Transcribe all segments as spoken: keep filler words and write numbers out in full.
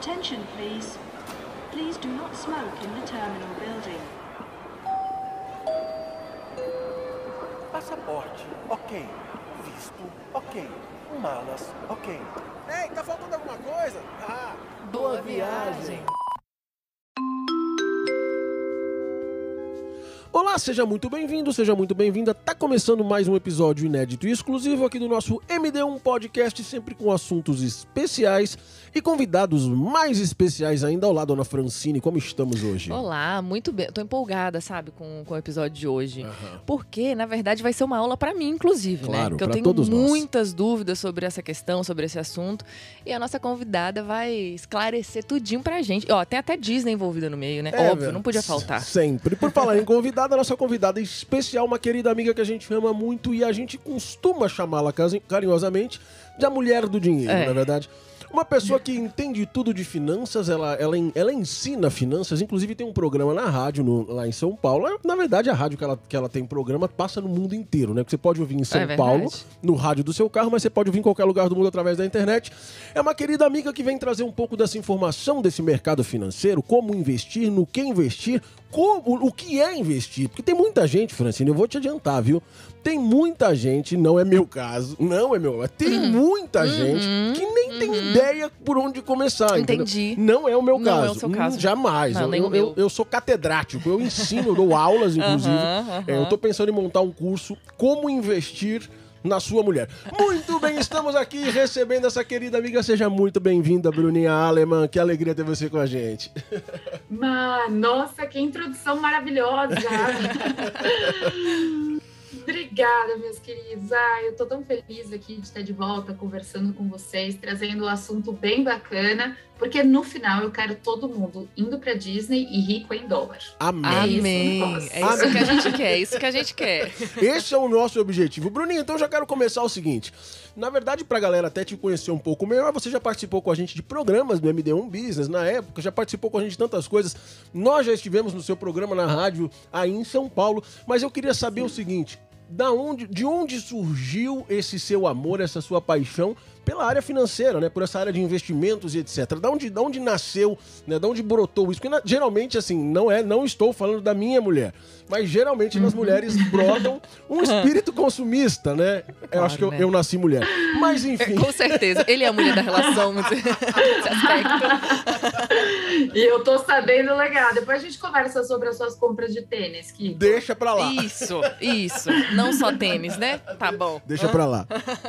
Attention, please. Please do not smoke in the terminal building. Passaporte, ok. Visto, ok. Malas, ok. Ei, tá faltando alguma coisa? Ah, boa, boa viagem. viagem. Olá, seja muito bem-vindo, seja muito bem-vinda. Tá começando mais um episódio inédito e exclusivo aqui do nosso M D um Podcast, sempre com assuntos especiais e convidados mais especiais ainda. Olá, dona Francine, como estamos hoje? Olá, muito bem. Eu tô empolgada, sabe, com, com o episódio de hoje. Uhum. Porque, na verdade, vai ser uma aula pra mim, inclusive, claro, né? Porque eu tenho todos muitas nós. dúvidas sobre essa questão, sobre esse assunto. E a nossa convidada vai esclarecer tudinho pra gente. Ó, tem até Disney envolvida no meio, né? É, óbvio, não podia faltar. Sempre. Por falar em convidada, a nossa convidada especial, uma querida amiga que a gente ama muito e a gente costuma chamá-la carinhosamente de a mulher do dinheiro, é. Na verdade. Uma pessoa que entende tudo de finanças, ela, ela, ela ensina finanças, inclusive tem um programa na rádio no, lá em São Paulo. Na verdade, a rádio que ela, que ela tem programa passa no mundo inteiro, né? Porque você pode ouvir em São é Paulo, no rádio do seu carro, mas você pode ouvir em qualquer lugar do mundo através da internet. É uma querida amiga que vem trazer um pouco dessa informação desse mercado financeiro, como investir, no que investir, como, o que é investir. Porque tem muita gente, Francine, eu vou te adiantar, viu? Tem muita gente, não é meu caso, não é meu, mas tem uhum. muita uhum. gente que nem uhum. tem ideia por onde começar. Entendi. Entendeu? Não é o meu não caso. Não é o seu caso. Hum, jamais. Não, eu, eu, eu, eu sou catedrático, eu ensino, eu dou aulas, inclusive. Uhum, uhum. É, eu tô pensando em montar um curso Como Investir na Sua Mulher. Muito bem, estamos aqui recebendo essa querida amiga. Seja muito bem-vinda, Bruninha Alemann. Que alegria ter você com a gente. Mas, nossa, que introdução maravilhosa. Obrigada, meus queridos. Ai, eu tô tão feliz aqui de estar de volta conversando com vocês, trazendo um assunto bem bacana, porque no final eu quero todo mundo indo pra Disney e rico em dólar. Amém. Amém. É isso, é isso que a gente quer, é isso que a gente quer. Esse é o nosso objetivo. Bruninha, então eu já quero começar o seguinte. Na verdade, pra galera até te conhecer um pouco melhor, você já participou com a gente de programas do M D um Business na época, já participou com a gente de tantas coisas. Nós já estivemos no seu programa na rádio aí em São Paulo, mas eu queria saber Sim. o seguinte. Da onde, de onde surgiu esse seu amor, essa sua paixão pela área financeira, né? Por essa área de investimentos e etcétera. Da onde, da onde nasceu, né? Da onde brotou isso? Porque na, geralmente, assim, não é, não estou falando da minha mulher, mas geralmente nas mulheres brotam um espírito consumista, né? Claro, eu acho que eu, né? eu nasci mulher. Mas enfim. Com certeza. Ele é a mulher da relação nesse aspecto. E eu tô sabendo legal. Depois a gente conversa sobre as suas compras de tênis, Kiko. Deixa pra lá. Isso, isso. Não só tênis, né? Tá bom. Deixa pra lá.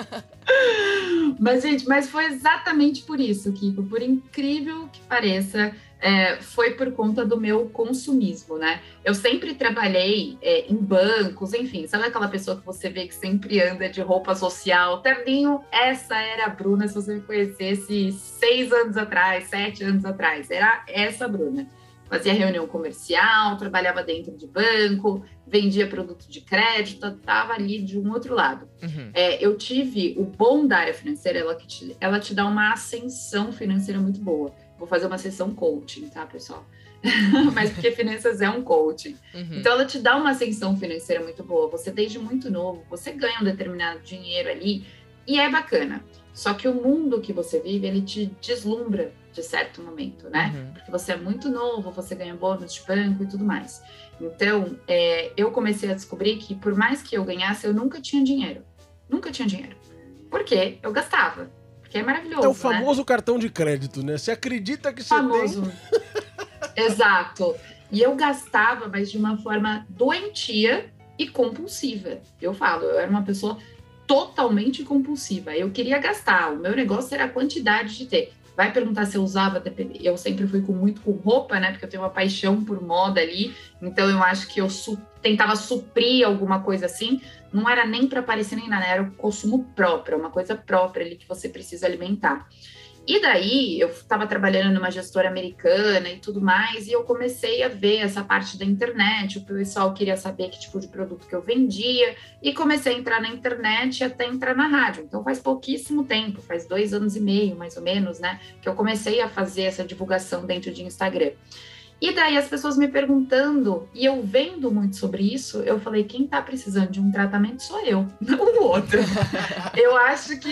Mas, gente, mas foi exatamente por isso, Kiko. Por incrível que pareça, é, foi por conta do meu consumismo, né? Eu sempre trabalhei é, em bancos, enfim. Sabe aquela pessoa que você vê que sempre anda de roupa social? Terninho, essa era a Bruna, se você me conhecesse seis anos atrás, sete anos atrás. Era essa a Bruna. Fazia reunião comercial, trabalhava dentro de banco, vendia produto de crédito, estava ali de um outro lado. Uhum. É, eu tive o bom da área financeira, ela, que te, ela te dá uma ascensão financeira muito boa. Vou fazer uma sessão coaching, tá, pessoal? Mas porque finanças é um coaching. Uhum. Então, ela te dá uma ascensão financeira muito boa. Você, desde muito novo, você ganha um determinado dinheiro ali e é bacana. Só que o mundo que você vive, ele te deslumbra de certo momento, né? Uhum. Porque você é muito novo, você ganha bônus de banco e tudo mais. Então, é, eu comecei a descobrir que por mais que eu ganhasse, eu nunca tinha dinheiro. Nunca tinha dinheiro. Por quê? Eu gastava. Porque é maravilhoso, É o famoso né? cartão de crédito, né? Você acredita que você famoso. tem... Exato. E eu gastava, mas de uma forma doentia e compulsiva. Eu falo, eu era uma pessoa totalmente compulsiva. Eu queria gastar. O meu negócio era a quantidade de ter. Vai perguntar se eu usava, eu sempre fui com muito com roupa, né? Porque eu tenho uma paixão por moda ali. Então, eu acho que eu su- tentava suprir alguma coisa assim. Não era nem para aparecer nem nada, era o consumo próprio, uma coisa própria ali que você precisa alimentar. E daí, eu estava trabalhando numa gestora americana e tudo mais, e eu comecei a ver essa parte da internet, o pessoal queria saber que tipo de produto que eu vendia, e comecei a entrar na internet até entrar na rádio. Então, faz pouquíssimo tempo, faz dois anos e meio, mais ou menos, né, que eu comecei a fazer essa divulgação dentro de Instagram. E daí, as pessoas me perguntando, e eu vendo muito sobre isso, eu falei, quem tá precisando de um tratamento sou eu, não o outro. Eu acho que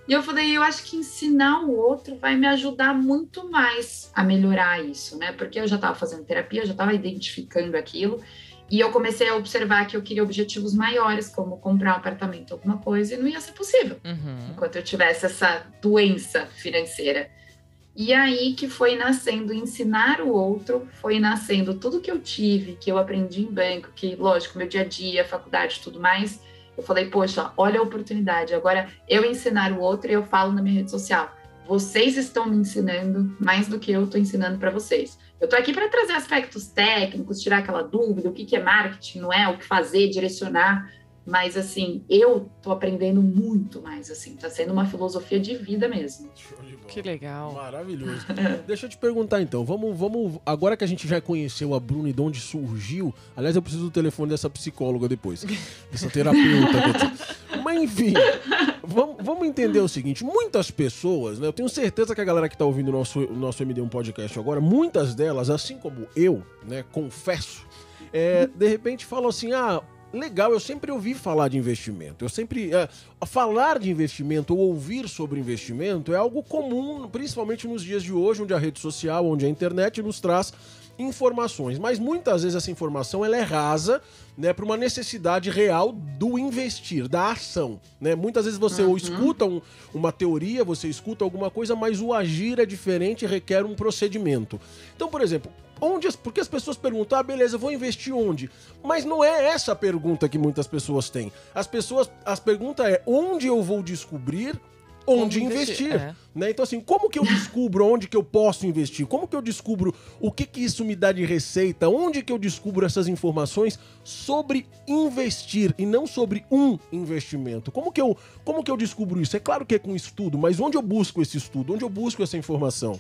E eu falei, eu acho que ensinar o outro vai me ajudar muito mais a melhorar isso, né? Porque eu já estava fazendo terapia, eu já estava identificando aquilo, e eu comecei a observar que eu queria objetivos maiores, como comprar um apartamento, alguma coisa, e não ia ser possível, Uhum. enquanto eu tivesse essa doença financeira. E aí que foi nascendo ensinar o outro, foi nascendo tudo que eu tive, que eu aprendi em banco, que, lógico, meu dia a dia, faculdade, tudo mais. Eu falei, poxa, olha a oportunidade. Agora, eu ensinar o outro e eu falo na minha rede social. Vocês estão me ensinando mais do que eu estou ensinando para vocês. Eu estou aqui para trazer aspectos técnicos, tirar aquela dúvida, o que, que é marketing, não é? O que fazer, direcionar. Mas, assim, eu tô aprendendo muito mais, assim. Tá sendo uma filosofia de vida mesmo. Show de bola. Que legal. Maravilhoso. Deixa eu te perguntar, então. Vamos, vamos... Agora que a gente já conheceu a Bruna e de onde surgiu... Aliás, eu preciso do telefone dessa psicóloga depois. Dessa terapeuta. Mas, enfim... Vamos, vamos entender o seguinte. Muitas pessoas, né? Eu tenho certeza que a galera que tá ouvindo o nosso, o nosso M D um Podcast agora, muitas delas, assim como eu, né? Confesso, é, de repente falam assim, ah... Legal, eu sempre ouvi falar de investimento. Eu sempre... É, falar de investimento ou ouvir sobre investimento é algo comum, principalmente nos dias de hoje, onde a rede social, onde a internet nos traz informações. Mas muitas vezes essa informação ela é rasa, né, para uma necessidade real do investir, da ação. Né? Muitas vezes você Uhum. ou escuta um, uma teoria, você escuta alguma coisa, mas o agir é diferente e requer um procedimento. Então, por exemplo... Onde as, porque as pessoas perguntam, ah, beleza, eu vou investir onde? Mas não é essa a pergunta que muitas pessoas têm. As pessoas, as perguntas é onde eu vou descobrir onde Como investir. investir, é. Né? Então, assim, como que eu descubro onde que eu posso investir? Como que eu descubro o que que isso me dá de receita? Onde que eu descubro essas informações sobre investir e não sobre um investimento? Como que eu, como que eu descubro isso? É claro que é com estudo, mas onde eu busco esse estudo? Onde eu busco essa informação?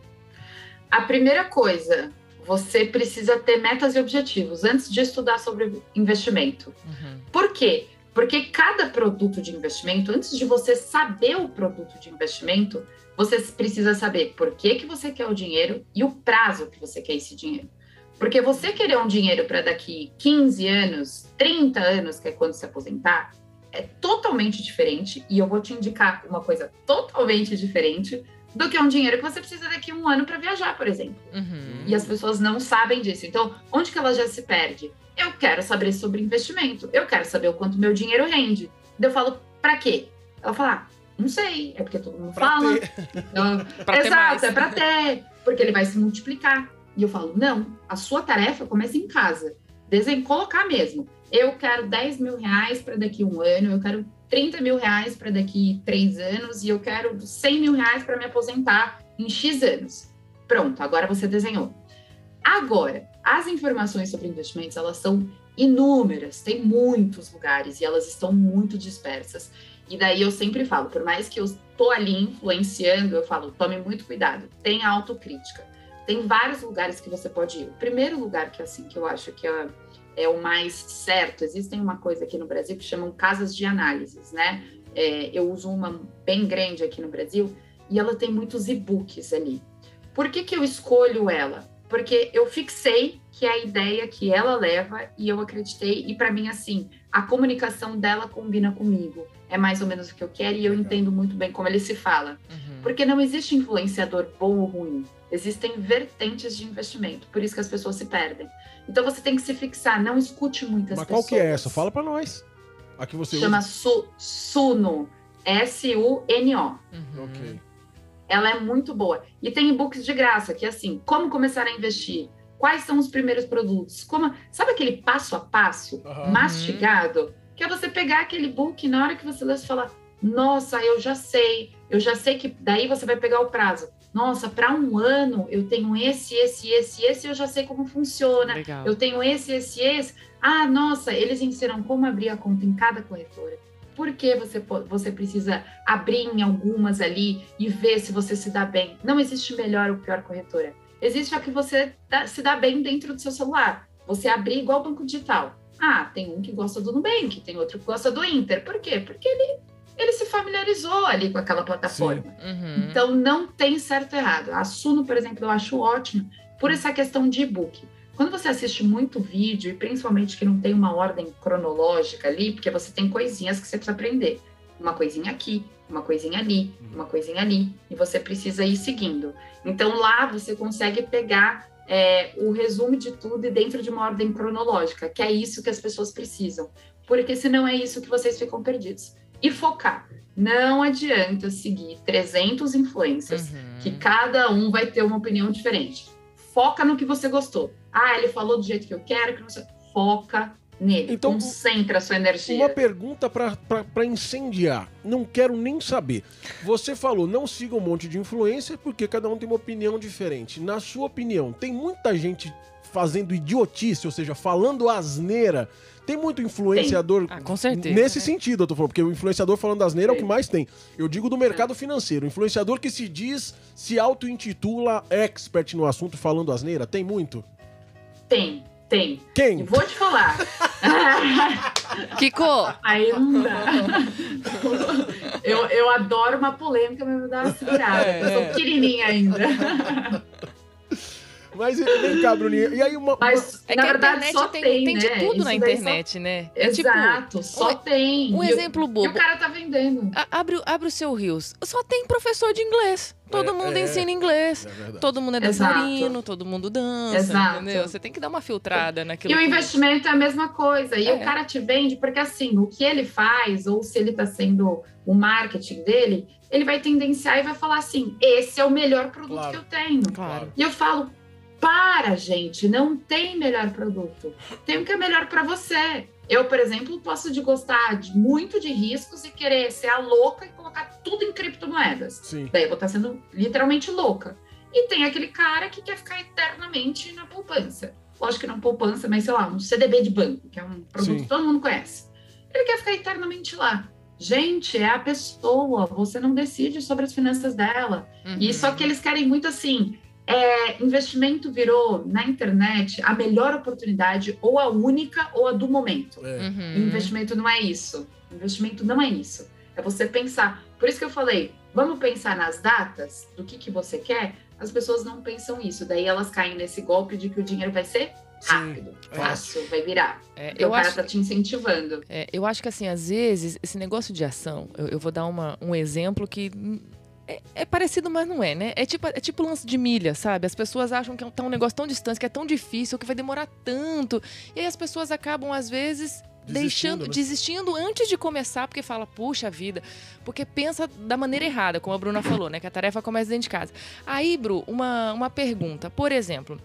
A primeira coisa, você precisa ter metas e objetivos antes de estudar sobre investimento. Uhum. Por quê? Porque cada produto de investimento, antes de você saber o produto de investimento, você precisa saber por que, que você quer o dinheiro e o prazo que você quer esse dinheiro. Porque você querer um dinheiro para daqui quinze anos, trinta anos, que é quando se aposentar, é totalmente diferente, e eu vou te indicar uma coisa totalmente diferente do que um dinheiro que você precisa daqui a um ano para viajar, por exemplo. Uhum. E as pessoas não sabem disso. Então, onde que ela já se perde? Eu quero saber sobre investimento. Eu quero saber o quanto meu dinheiro rende. Daí eu falo, pra quê? Ela fala, ah, não sei. É porque todo mundo Pra fala. ter. Eu, Pra ter Exato, mais. é pra ter. Porque ele vai se multiplicar. E eu falo, não. A sua tarefa começa em casa. Desenho, colocar mesmo. Eu quero dez mil reais para daqui a um ano. Eu quero trinta mil reais para daqui três anos e eu quero cem mil reais para me aposentar em X anos. Pronto, agora você desenhou. Agora, as informações sobre investimentos, elas são inúmeras, tem muitos lugares e elas estão muito dispersas. E daí eu sempre falo, por mais que eu estou ali influenciando, eu falo, tome muito cuidado, tenha autocrítica. Tem vários lugares que você pode ir. O primeiro lugar que, assim, que eu acho que é... é o mais certo. Existem uma coisa aqui no Brasil que chamam casas de análises, né? É, eu uso uma bem grande aqui no Brasil e ela tem muitos e-books ali. Por que que eu escolho ela? Porque eu fixei que é a ideia que ela leva e eu acreditei e para mim, assim, a comunicação dela combina comigo. É mais ou menos o que eu quero e eu entendo muito bem como ele se fala. Uhum. Porque não existe influenciador bom ou ruim. Existem vertentes de investimento. Por isso que as pessoas se perdem. Então você tem que se fixar, não escute muitas Mas pessoas. qual que é essa? Fala pra nós. A que você Chama usa. Su, Suno, S U N O. Uhum. Ok. Ela é muito boa. E tem e-books de graça, que é assim, como começar a investir, quais são os primeiros produtos, como, sabe aquele passo a passo, Aham. mastigado, que é você pegar aquele book e na hora que você lê, você fala, nossa, eu já sei, eu já sei que daí você vai pegar o prazo. Nossa, para um ano eu tenho esse, esse, esse, esse, eu já sei como funciona. Legal. Eu tenho esse, esse, esse. Ah, nossa, eles ensinam como abrir a conta em cada corretora. Por que você, você precisa abrir em algumas ali e ver se você se dá bem? Não existe melhor ou pior corretora. Existe a que você dá, se dá bem dentro do seu celular. Você abrir igual banco digital. Ah, tem um que gosta do Nubank, tem outro que gosta do Inter. Por quê? Porque ele, ele se familiarizou ali com aquela plataforma. Uhum. Então, não tem certo e errado. A Suno, por exemplo, eu acho ótimo por essa questão de e-book. Quando você assiste muito vídeo, e principalmente que não tem uma ordem cronológica ali, porque você tem coisinhas que você precisa aprender. uma coisinha aqui, uma coisinha ali, uma coisinha ali, e você precisa ir seguindo. Então lá você consegue pegar é, o resumo de tudo e dentro de uma ordem cronológica, que é isso que as pessoas precisam, porque senão é isso que vocês ficam perdidos. E focar. Não adianta seguir trezentos influencers, Uhum. que cada um vai ter uma opinião diferente. Foca no que você gostou. Ah, ele falou do jeito que eu quero, que você... Foca nele. Então, concentra a sua energia. Uma pergunta pra, pra, pra incendiar. Não quero nem saber. Você falou, não siga um monte de influencer porque cada um tem uma opinião diferente. Na sua opinião, tem muita gente fazendo idiotice, ou seja, falando asneira. Tem muito influenciador Ah, com certeza, nesse né? sentido, eu tô falando, porque o influenciador falando asneira é o que mais tem. Eu digo do mercado financeiro. Influenciador que se diz, se auto-intitula expert no assunto falando asneira, tem muito? Tem, tem. Quem? E vou te falar. Kiko! Aí não dá. Eu, eu adoro uma polêmica, mas me dá uma segurada. É, eu sou é. pequenininha ainda. Mas vem cá, Bruninha. E aí uma... Mas, É na que a verdade, internet só tem, tem, tem de né? tudo Isso na daí internet, só... né? Exato, É só um- tem. Um E o- exemplo E bobo. o cara tá vendendo. A- Abre, o- abre o seu Reels. Só tem professor de inglês. Todo É, mundo é. ensina inglês. É verdade. Todo mundo é Exato. dançarino, todo mundo dança, Exato. entendeu? Você tem que dar uma filtrada naquilo. E o que- investimento é a mesma coisa. E É. o cara te vende, porque assim, o que ele faz, ou se ele está sendo o marketing dele, ele vai tendenciar e vai falar assim: esse é o melhor produto Claro. que eu tenho. Claro. E eu falo: para, gente, não tem melhor produto. Tem o que é melhor para você. Eu, por exemplo, posso de gostar de, muito de riscos e querer ser a louca e colocar tudo em criptomoedas. Sim. Daí eu vou estar sendo literalmente louca. E tem aquele cara que quer ficar eternamente na poupança. Lógico que não poupança, mas sei lá, um C D B de banco, que é um produto Sim. que todo mundo conhece. Ele quer ficar eternamente lá. Gente, é a pessoa, você não decide sobre as finanças dela. Uhum. E só que eles querem muito assim, é, investimento virou na internet a melhor oportunidade, ou a única, ou a do momento. É. Uhum. E investimento não é isso. Investimento não é isso. É você pensar. Por isso que eu falei, vamos pensar nas datas do que, que você quer. As pessoas não pensam isso. Daí elas caem nesse golpe de que o dinheiro vai ser rápido, Sim, fácil, vai virar. É, Porque eu o cara acho... tá te incentivando. É, eu acho que, assim, às vezes, esse negócio de ação, eu, eu vou dar uma, um exemplo que hum, é, é parecido, mas não é, né? É tipo, é tipo lance de milha, sabe? As pessoas acham que é um, tá um negócio tão distante, que é tão difícil, que vai demorar tanto. E aí as pessoas acabam, às vezes, deixando, né? desistindo antes de começar, porque fala, puxa vida, porque pensa da maneira errada, como a Bruna falou, né? Que a tarefa começa dentro de casa. Aí, Bru, uma, uma pergunta. Por exemplo,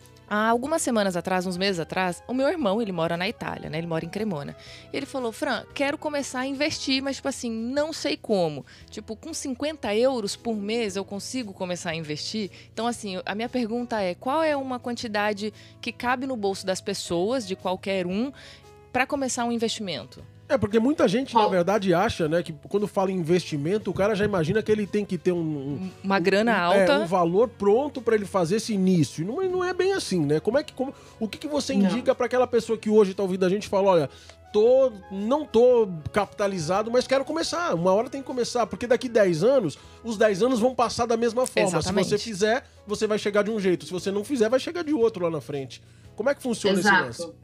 há algumas semanas atrás, uns meses atrás, o meu irmão, ele mora na Itália, né? Ele mora em Cremona. E ele falou, Fran, quero começar a investir, mas, tipo assim, não sei como. Tipo, com cinquenta euros por mês eu consigo começar a investir? Então, assim, a minha pergunta é, qual é uma quantidade que cabe no bolso das pessoas, de qualquer um, para começar um investimento? É, porque muita gente, na Qual? verdade, acha, né, que quando fala em investimento, o cara já imagina que ele tem que ter um... um Uma grana um- alta. É, um valor pronto pra ele fazer esse início. Não, é- não é bem assim, né? Como é que... Como, o que, que você Não. indica pra aquela pessoa que hoje tá ouvindo a gente e fala, olha, tô, não tô capitalizado, mas quero começar. Uma hora tem que começar, porque daqui dez anos, os dez anos vão passar da mesma forma. Exatamente. Se você fizer, você vai chegar de um jeito. Se você não fizer, vai chegar de outro lá na frente. Como é que funciona esse lance? Exato.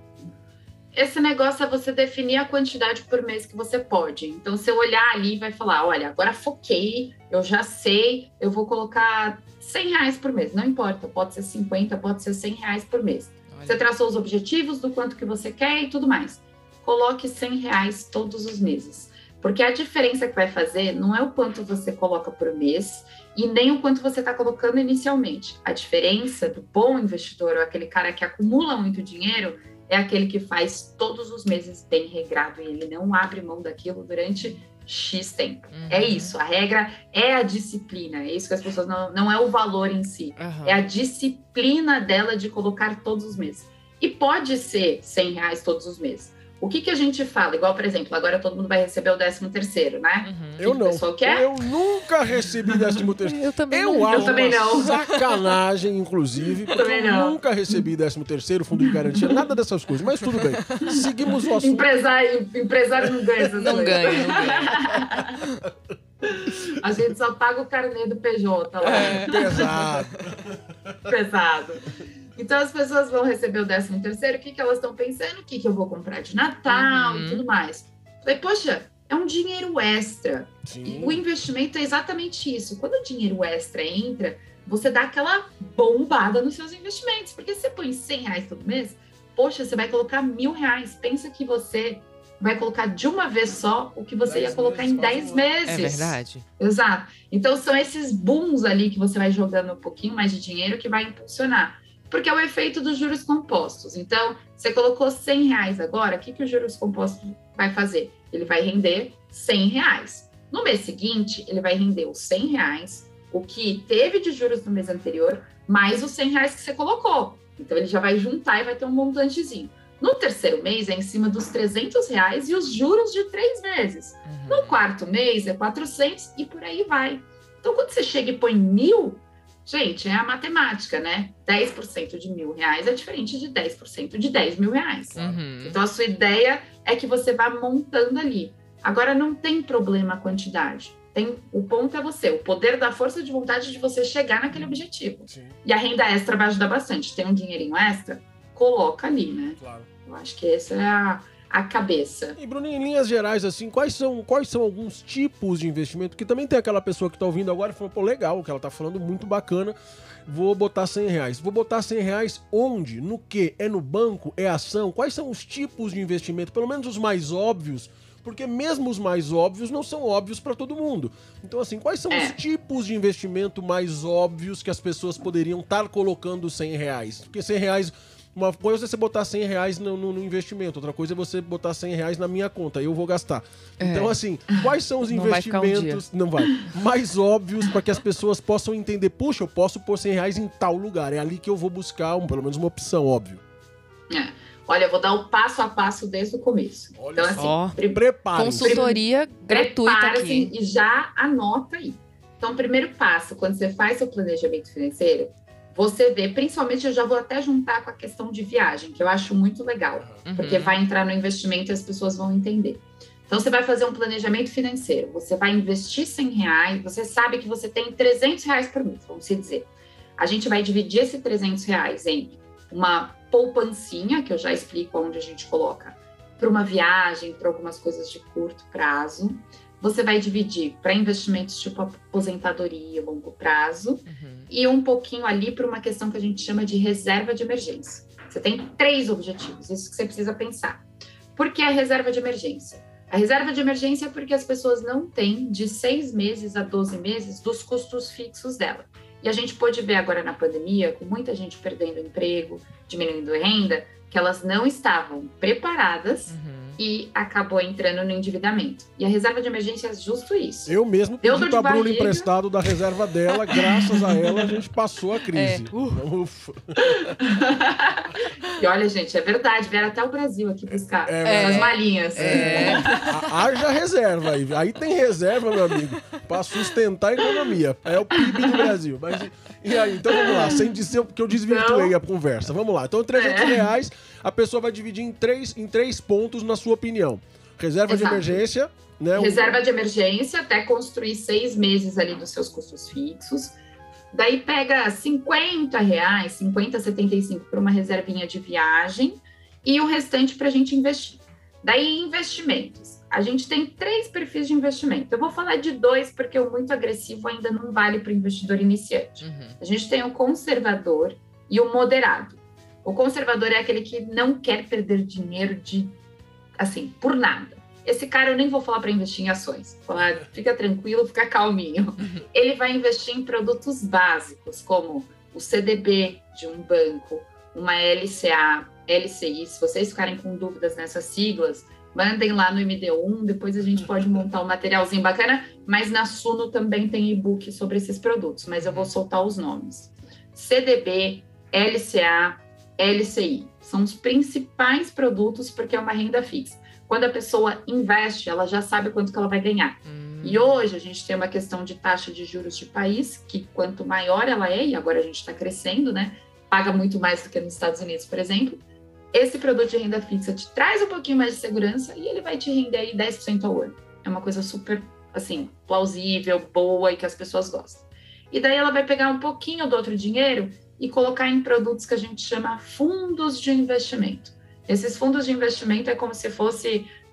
Esse negócio é você definir a quantidade por mês que você pode. Então, você olhar ali e vai falar, olha, agora foquei, eu já sei, eu vou colocar cem reais por mês. Não importa, pode ser cinquenta, pode ser cem reais por mês. Olha. Você traçou os objetivos do quanto que você quer e tudo mais. Coloque cem reais todos os meses. Porque a diferença que vai fazer não é o quanto você coloca por mês e nem o quanto você está colocando inicialmente. A diferença do bom investidor, ou aquele cara que acumula muito dinheiro, é aquele que faz todos os meses bem regrado e ele não abre mão daquilo durante X tempo. Uhum. É isso, a regra é a disciplina, é isso que as pessoas não, não é o valor em si, Aham. é a disciplina dela de colocar todos os meses. E pode ser cem reais todos os meses. O que, que a gente fala? Igual, por exemplo, agora todo mundo vai receber o décimo terceiro, né? Uhum. Eu O não. pessoal quer? Eu nunca recebi décimo terceiro. Eu também Eu não. acho Eu também uma não. sacanagem, inclusive, porque Também eu não. nunca recebi décimo terceiro, fundo de garantia, nada dessas coisas. Mas tudo bem. Seguimos o assunto. Empresário, empresário não ganha essas Não coisas. ganha, não ganha. A gente só paga o carnê do P J lá. É. Pesado. Pesado. Então as pessoas vão receber o décimo terceiro, o que, que elas estão pensando? O que, que eu vou comprar de Natal Uhum. e tudo mais. Falei, poxa, é um dinheiro extra. Sim. E o investimento é exatamente isso. Quando o dinheiro extra entra, você dá aquela bombada nos seus investimentos. Porque se você põe cem reais todo mês, poxa, você vai colocar mil reais. Pensa que você vai colocar de uma vez só o que você Dez ia colocar meses, em dez quase um meses. É verdade. Exato. Então, são esses booms ali que você vai jogando um pouquinho mais de dinheiro que vai impulsionar. Porque é o efeito dos juros compostos. Então, você colocou cem reais agora, o que, que o juros compostos vai fazer? Ele vai render cem reais. No mês seguinte, ele vai render os cem reais, o que teve de juros no mês anterior, mais os cem reais que você colocou. Então, ele já vai juntar e vai ter um montantezinho. No terceiro mês, é em cima dos trezentos reais e os juros de três meses. Uhum. No quarto mês, é quatrocentos e por aí vai. Então, quando você chega e põe mil, gente, é a matemática, né? dez por cento de mil reais é diferente de dez por cento de dez mil reais. Uhum. Então, a sua ideia é que você vá montando ali. Agora, não tem problema a quantidade. Tem, o ponto é você, o poder da força de vontade de você chegar naquele objetivo. Sim, E a renda extra vai ajudar bastante. Tem um dinheirinho extra, coloca ali, né? claro. Eu acho que essa é a, a cabeça. E, Bruninho, em linhas gerais, assim, quais são, quais são alguns tipos de investimento? Que também tem aquela pessoa que tá ouvindo agora e falou, pô, legal, o que ela tá falando, muito bacana, vou botar cem reais. Vou botar cem reais onde? No quê? É no banco? É ação? Quais são os tipos de investimento? Pelo menos os mais óbvios, porque mesmo os mais óbvios não são óbvios para todo mundo. Então, assim, quais são É. os tipos de investimento mais óbvios que as pessoas poderiam estar colocando cem reais? Porque cem reais... Uma coisa é você botar cem reais no, no, no investimento, outra coisa é você botar cem reais na minha conta, eu vou gastar. É. Então, assim, quais são os Não vai ficar um dia. investimentos, não vai, mais óbvios para que as pessoas possam entender, puxa, eu posso pôr cem reais em tal lugar, é ali que eu vou buscar, um, pelo menos uma opção, óbvio. É. Olha, eu vou dar o passo a passo desde o começo. Olha Então, só. assim, pri- Preparem-se. Consultoria gratuita prepara-se aqui. e já anota aí. Então, o primeiro passo, quando você faz seu planejamento financeiro, você vê, principalmente eu já vou até juntar com a questão de viagem, que eu acho muito legal, Uhum. porque vai entrar no investimento e as pessoas vão entender. Então, você vai fazer um planejamento financeiro, você vai investir cem reais, você sabe que você tem trezentos reais por mês, vamos se dizer. A gente vai dividir esse trezentos reais em uma poupancinha, que eu já explico onde a gente coloca, para uma viagem, para algumas coisas de curto prazo. Você vai dividir para investimentos tipo aposentadoria, longo prazo, Uhum. e um pouquinho ali para uma questão que a gente chama de reserva de emergência. Você tem três objetivos, isso que você precisa pensar. Por que a reserva de emergência? A reserva de emergência é porque as pessoas não têm de seis meses a doze meses dos custos fixos dela. E a gente pôde ver agora na pandemia, com muita gente perdendo emprego, diminuindo renda, que elas não estavam preparadas Uhum. e acabou entrando no endividamento. E a reserva de emergência é justo isso. Eu mesmo Deu pedi dor de pra Bruna barriga. emprestado da reserva dela, graças a ela a gente passou a crise. É. Uh. Ufa. E olha, gente, é verdade, vieram até o Brasil aqui buscar É, as malinhas. É. Ha- Haja reserva aí. Aí tem reserva, meu amigo, pra sustentar a economia. É o P I B do Brasil. Mas e, e aí? Então vamos lá, sem dizer, porque eu desvirtuei a conversa. Vamos lá. Então, trezentos É. reais, a pessoa vai dividir em três, em três pontos, na sua opinião. Reserva Exato. de emergência, né? Reserva de emergência até construir seis meses ali dos seus custos fixos. Daí pega cinquenta reais, cinquenta, setenta e cinco para uma reservinha de viagem e o restante para a gente investir. Daí investimentos. A gente tem três perfis de investimento. Eu vou falar de dois porque o muito agressivo ainda não vale para o investidor iniciante. Uhum. A gente tem o conservador e o moderado. O conservador é aquele que não quer perder dinheiro de, assim, por nada. Esse cara eu nem vou falar para investir em ações. Vou falar, fica tranquilo, fica calminho. Ele vai investir em produtos básicos, como o C D B de um banco, uma L C A, L C I. Se vocês ficarem com dúvidas nessas siglas, mandem lá no M D um, depois a gente pode montar um materialzinho bacana, mas na Suno também tem e-book sobre esses produtos, mas eu vou soltar os nomes. C D B, L C A, L C I. São os principais produtos porque é uma renda fixa. Quando a pessoa investe, ela já sabe quanto que ela vai ganhar. Hum. E hoje a gente tem uma questão de taxa de juros de país, que quanto maior ela é, e agora a gente está crescendo, né? Paga muito mais do que nos Estados Unidos, por exemplo. Esse produto de renda fixa te traz um pouquinho mais de segurança e ele vai te render aí dez por cento ao ano. É uma coisa super, assim, plausível, boa e que as pessoas gostam. E daí ela vai pegar um pouquinho do outro dinheiro e colocar em produtos que a gente chama fundos de investimento. Esses fundos de investimento é como se fosse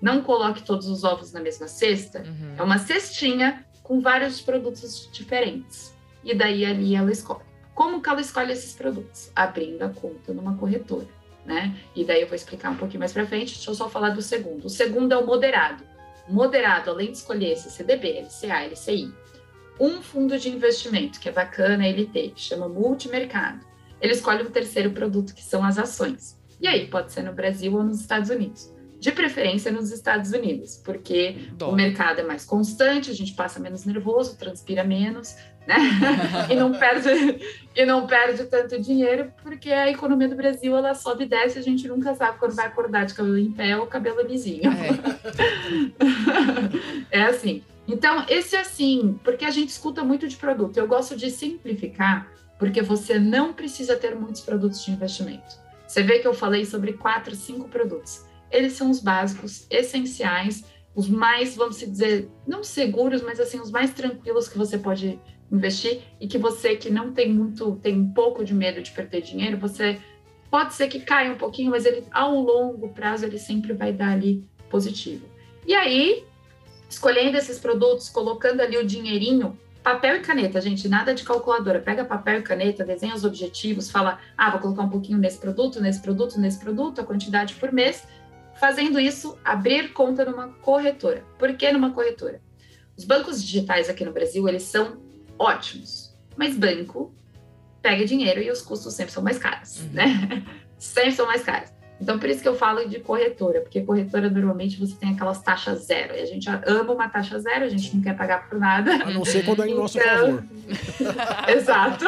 não coloque todos os ovos na mesma cesta. Uhum. É uma cestinha com vários produtos diferentes. E daí ali ela escolhe. Como que ela escolhe esses produtos? Abrindo a conta numa corretora, né? E daí eu vou explicar um pouquinho mais para frente. Deixa eu só falar do segundo. O segundo é o moderado. Moderado, além de escolher esse C D B, L C A, L C I, um fundo de investimento, que é bacana ele ter, chama multimercado. Ele escolhe um terceiro produto, que são as ações. E aí, pode ser no Brasil ou nos Estados Unidos. De preferência nos Estados Unidos, porque Dó. o mercado é mais constante, a gente passa menos nervoso, transpira menos, né? e, não perde, e não perde tanto dinheiro, porque a economia do Brasil, ela sobe e desce, a gente nunca sabe quando vai acordar de cabelo em pé ou cabelo lisinho. É, é assim. Então, esse é assim, porque a gente escuta muito de produto. Eu gosto de simplificar, porque você não precisa ter muitos produtos de investimento. Você vê que eu falei sobre quatro, cinco produtos. Eles são os básicos, essenciais, os mais, vamos dizer, não seguros, mas assim, os mais tranquilos que você pode investir e que você que não tem muito, tem um pouco de medo de perder dinheiro, você pode ser que caia um pouquinho, mas ele, ao longo prazo, ele sempre vai dar ali positivo. E aí, escolhendo esses produtos, colocando ali o dinheirinho, papel e caneta, gente, nada de calculadora. Pega papel e caneta, desenha os objetivos, fala, ah, vou colocar um pouquinho nesse produto, nesse produto, nesse produto, a quantidade por mês. Fazendo isso, abrir conta numa corretora. Por que numa corretora? Os bancos digitais aqui no Brasil, eles são ótimos, mas banco pega dinheiro e os custos sempre são mais caros, uhum. né? Sempre são mais caros. Então, por isso que eu falo de corretora, porque corretora, normalmente, você tem aquelas taxas zero, e a gente ama uma taxa zero, a gente não quer pagar por nada. A não ser quando é em nosso então... favor. Exato.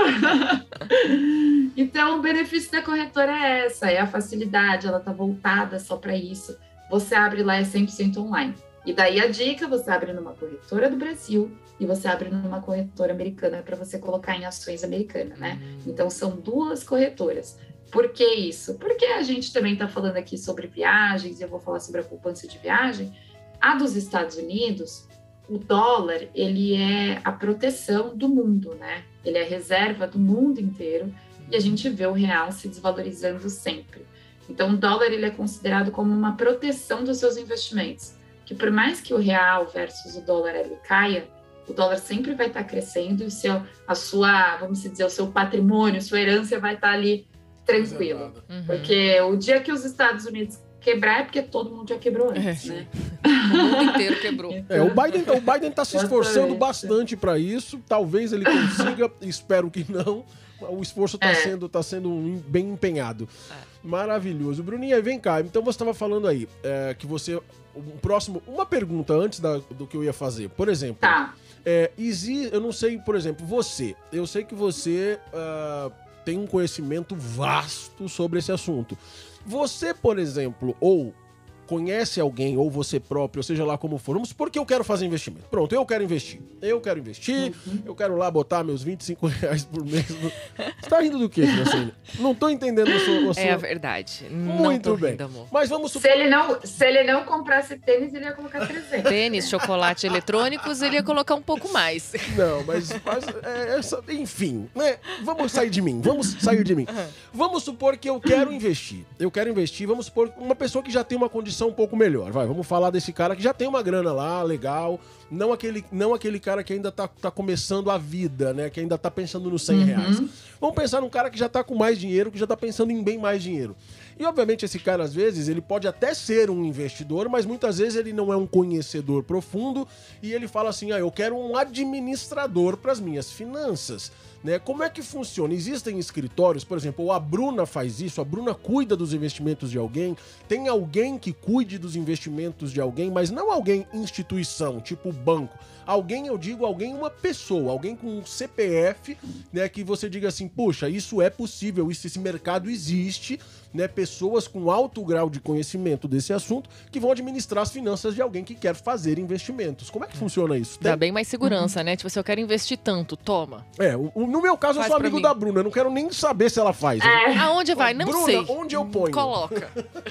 Então, o benefício da corretora é essa, é a facilidade, ela está voltada só para isso. Você abre lá, é cem por cento online. E daí a dica, você abre numa corretora do Brasil e você abre numa corretora americana para você colocar em ações americanas, né? Então, são duas corretoras. Por que isso? Porque a gente também está falando aqui sobre viagens, e eu vou falar sobre a poupança de viagem. A dos Estados Unidos, o dólar, ele é a proteção do mundo, né? Ele é a reserva do mundo inteiro, e a gente vê o real se desvalorizando sempre. Então, o dólar, ele é considerado como uma proteção dos seus investimentos, que por mais que o real versus o dólar ele caia, o dólar sempre vai estar crescendo, e o seu, a sua, vamos dizer, o seu patrimônio, sua herança vai estar ali tranquilo. Uhum. Porque o dia que os Estados Unidos quebrar é porque todo mundo já quebrou antes, é, né? O mundo inteiro quebrou. É, o Biden o Biden está se esforçando bastante para isso. Talvez ele consiga, espero que não. O esforço está é. sendo, tá sendo bem empenhado. É. Maravilhoso. Bruninha, vem cá. Então você estava falando aí é, que você... Um próximo, uma pergunta antes da, do que eu ia fazer. Por exemplo, tá. é, existe, eu não sei, por exemplo, você. Eu sei que você... Uh, tem um conhecimento vasto sobre esse assunto. Você, por exemplo, ou conhece alguém, ou você próprio, ou seja lá como for, vamos supor que eu quero fazer investimento. Pronto, eu quero investir. Eu quero investir, uhum. eu quero lá botar meus vinte e cinco reais por mês. No... Você tá rindo do quê, Francine? Não tô entendendo a sua... A sua... É a verdade. Muito não tô bem. rindo, amor. Mas vamos supor... Se ele, não, se ele não comprasse tênis, ele ia colocar trezentos. Tênis, chocolate eletrônicos, ele ia colocar um pouco mais. Não, mas... mas é, é, enfim, né? Vamos sair de mim. Vamos sair de mim. Uhum. Vamos supor que eu quero investir. Eu quero investir, vamos supor, uma pessoa que já tem uma condição um pouco melhor, vai, vamos falar desse cara que já tem uma grana lá, legal, não aquele, não aquele cara que ainda tá, tá começando a vida, né, que ainda tá pensando nos cem reais. Uhum. Vamos pensar num cara que já tá com mais dinheiro, que já tá pensando em bem mais dinheiro. E, obviamente, esse cara, às vezes, ele pode até ser um investidor, mas muitas vezes ele não é um conhecedor profundo e ele fala assim, ah, eu quero um administrador para as minhas finanças. Né? Como é que funciona? Existem escritórios, por exemplo, a Bruna faz isso, a Bruna cuida dos investimentos de alguém, tem alguém que cuide dos investimentos de alguém, mas não alguém instituição, tipo banco. Alguém, eu digo, alguém, uma pessoa, alguém com um C P F, né, que você diga assim, puxa, isso é possível, isso, esse mercado existe, né, pessoas com alto grau de conhecimento desse assunto que vão administrar as finanças de alguém que quer fazer investimentos. Como é que funciona isso? Dá Tem... bem mais segurança, uhum. né? Tipo, se eu quero investir tanto, toma. É, o, o, no meu caso, Faz eu sou amigo mim. da Bruna, eu não quero nem saber se ela faz. É. Né? Aonde vai? Não Bruna, sei. onde eu ponho? Coloca.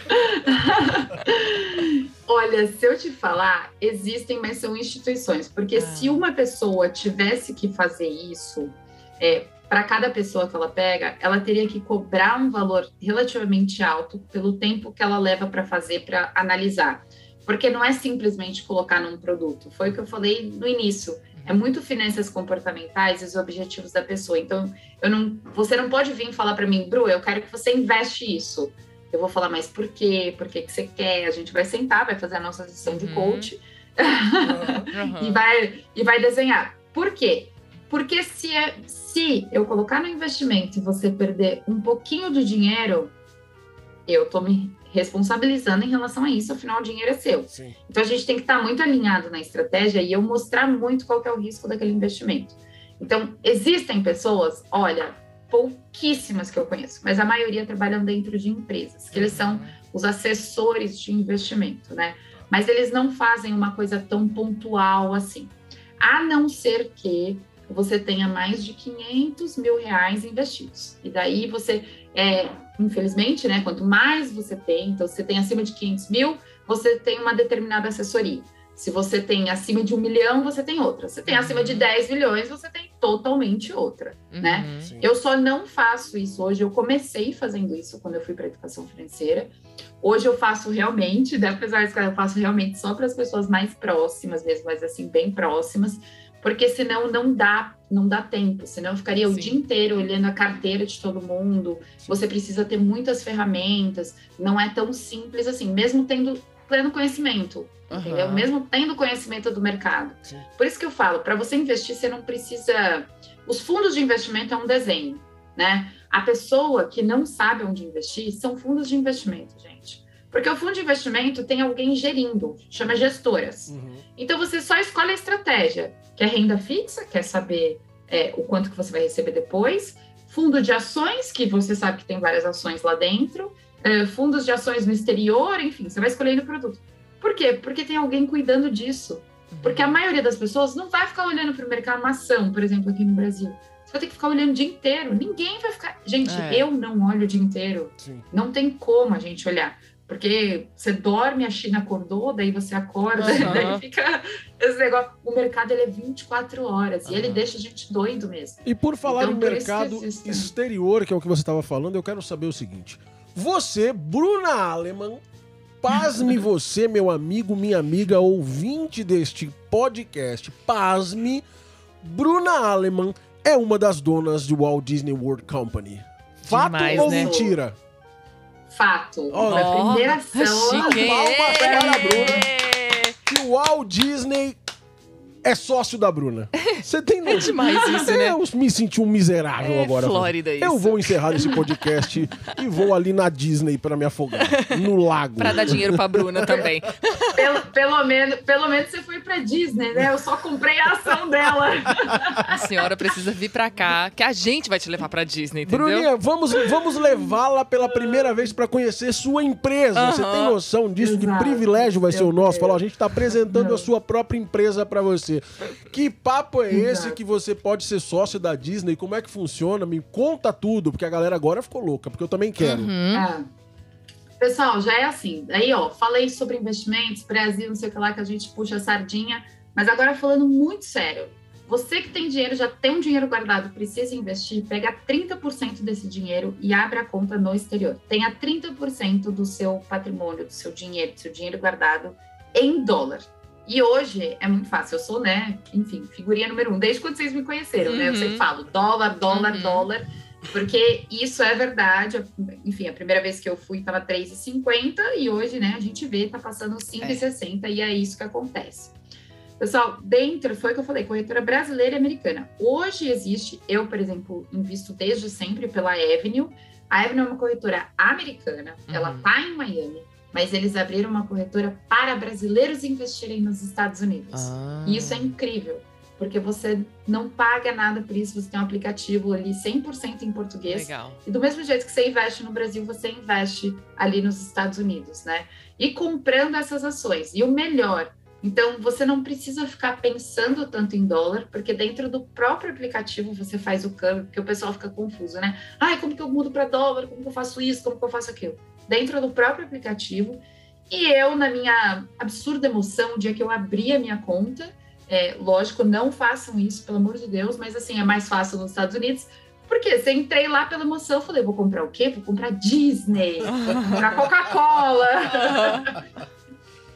Olha, se eu te falar, existem, mas são instituições. Porque ah. se uma pessoa tivesse que fazer isso, é, para cada pessoa que ela pega, ela teria que cobrar um valor relativamente alto pelo tempo que ela leva para fazer, para analisar. Porque não é simplesmente colocar num produto. Foi o que eu falei no início. É muito finanças comportamentais e os objetivos da pessoa. Então, eu não, você não pode vir falar para mim, Bru, eu quero que você investe isso. Eu vou falar, mas por quê? Por que, que você quer? A gente vai sentar, vai fazer a nossa sessão de coach uhum. e, vai, e vai desenhar. Por quê? Porque se, é, se eu colocar no investimento e você perder um pouquinho de dinheiro, eu tô me responsabilizando em relação a isso, afinal o dinheiro é seu. Sim. Então a gente tem que estar muito alinhado na estratégia e eu mostrar muito qual que é o risco daquele investimento. Então, existem pessoas, olha, pouquíssimas que eu conheço, mas a maioria trabalham dentro de empresas, que eles são os assessores de investimento, né? Mas eles não fazem uma coisa tão pontual assim. A não ser que você tenha mais de quinhentos mil reais investidos. E daí você, é, infelizmente, né, quanto mais você tem, então você tem acima de quinhentos mil, você tem uma determinada assessoria. Se você tem acima de um milhão, você tem outra. Se tem acima de dez milhões, você tem totalmente outra, uhum, né? Sim. Eu só não faço isso hoje. Eu comecei fazendo isso quando eu fui para a educação financeira. Hoje eu faço realmente, né, apesar de que eu faço realmente só para as pessoas mais próximas mesmo, mas assim, bem próximas, porque senão não dá, não dá tempo, senão eu ficaria Sim. o dia inteiro olhando a carteira de todo mundo. Sim. Você precisa ter muitas ferramentas, não é tão simples assim, mesmo tendo pleno conhecimento, uhum. entendeu? Mesmo tendo conhecimento do mercado. Sim. Por isso que eu falo, para você investir, você não precisa... Os fundos de investimento é um desenho, né? A pessoa que não sabe onde investir são fundos de investimento, gente. Porque o fundo de investimento tem alguém gerindo, chama gestoras. Uhum. Então, você só escolhe a estratégia. Quer renda fixa, quer saber é, o quanto que você vai receber depois. Fundo de ações, que você sabe que tem várias ações lá dentro. É, fundos de ações no exterior, enfim, você vai escolhendo o produto. Por quê? Porque tem alguém cuidando disso. Uhum. Porque a maioria das pessoas não vai ficar olhando para o mercado uma ação, por exemplo, aqui no Brasil. Você vai ter que ficar olhando o dia inteiro. Ninguém vai ficar... Gente, é. eu não olho o dia inteiro. Sim. Não tem como a gente olhar. Porque você dorme, a China acordou, daí você acorda, uhum. daí fica esse negócio. O mercado, ele é vinte e quatro horas, uhum. e ele deixa a gente doido mesmo. E por falar então, em mercado que exterior, que é o que você estava falando, eu quero saber o seguinte. Você, Bruna Aleman, pasme você, meu amigo, minha amiga, ouvinte deste podcast, pasme, Bruna Aleman é uma das donas do Walt Disney World Company. Fato Demais, ou né? mentira? Fato. Oh, a primeira ação. Palmas para a Bruna. Que o Walt Disney é sócio da Bruna. Você tem noção? É demais isso, né? Eu me senti um miserável é agora. Flórida isso. Eu vou encerrar esse podcast e vou ali na Disney para me afogar. No lago. Para dar dinheiro pra Bruna também. Pelo, pelo, menos, pelo menos você foi pra Disney, né? Eu só comprei a ação dela. A senhora precisa vir pra cá, que a gente vai te levar pra Disney, entendeu? Bruninha, vamos, vamos levá-la pela primeira vez pra conhecer sua empresa. Uhum. Você tem noção disso? Exato. Que privilégio vai ser o nosso? Falar, a gente tá apresentando Não. a sua própria empresa pra você. Que papo é esse Exato. Que você pode ser sócio da Disney? Como é que funciona? Me conta tudo, porque a galera agora ficou louca, porque eu também quero. Uhum. É. Pessoal, já é assim. Aí, ó, falei sobre investimentos, Brasil, não sei o que lá, que a gente puxa a sardinha. Mas agora falando muito sério. Você que tem dinheiro, já tem um dinheiro guardado, precisa investir, pega trinta por cento desse dinheiro e abre a conta no exterior. Tenha trinta por cento do seu patrimônio, do seu dinheiro, do seu dinheiro guardado em dólar. E hoje é muito fácil. Eu sou, né, enfim, figurinha número um. Desde quando vocês me conheceram, uhum. né? Eu sempre falo dólar, dólar, uhum. dólar. Porque isso é verdade. Enfim, a primeira vez que eu fui estava três reais e cinquenta e hoje, né, a gente vê, tá passando cinco reais e sessenta é. E é isso que acontece. Pessoal, dentro, foi o que eu falei, corretora brasileira e americana. Hoje existe, eu, por exemplo, invisto desde sempre pela Avenue. A Avenue é uma corretora americana, uhum. ela tá em Miami, mas eles abriram uma corretora para brasileiros investirem nos Estados Unidos. Ah. E isso é incrível. Porque você não paga nada por isso, você tem um aplicativo ali cem por cento em português. Legal. E do mesmo jeito que você investe no Brasil, você investe ali nos Estados Unidos, né? E comprando essas ações. E o melhor, então você não precisa ficar pensando tanto em dólar, porque dentro do próprio aplicativo você faz o câmbio, porque o pessoal fica confuso, né? Ai, como que eu mudo para dólar? Como que eu faço isso? Como que eu faço aquilo? Dentro do próprio aplicativo. E eu, na minha absurda emoção, o dia que eu abri a minha conta... É, lógico, não façam isso, pelo amor de Deus, mas assim, é mais fácil nos Estados Unidos, porque você entrei lá pela emoção, falei, vou comprar o quê? Vou comprar Disney, vou comprar Coca-Cola.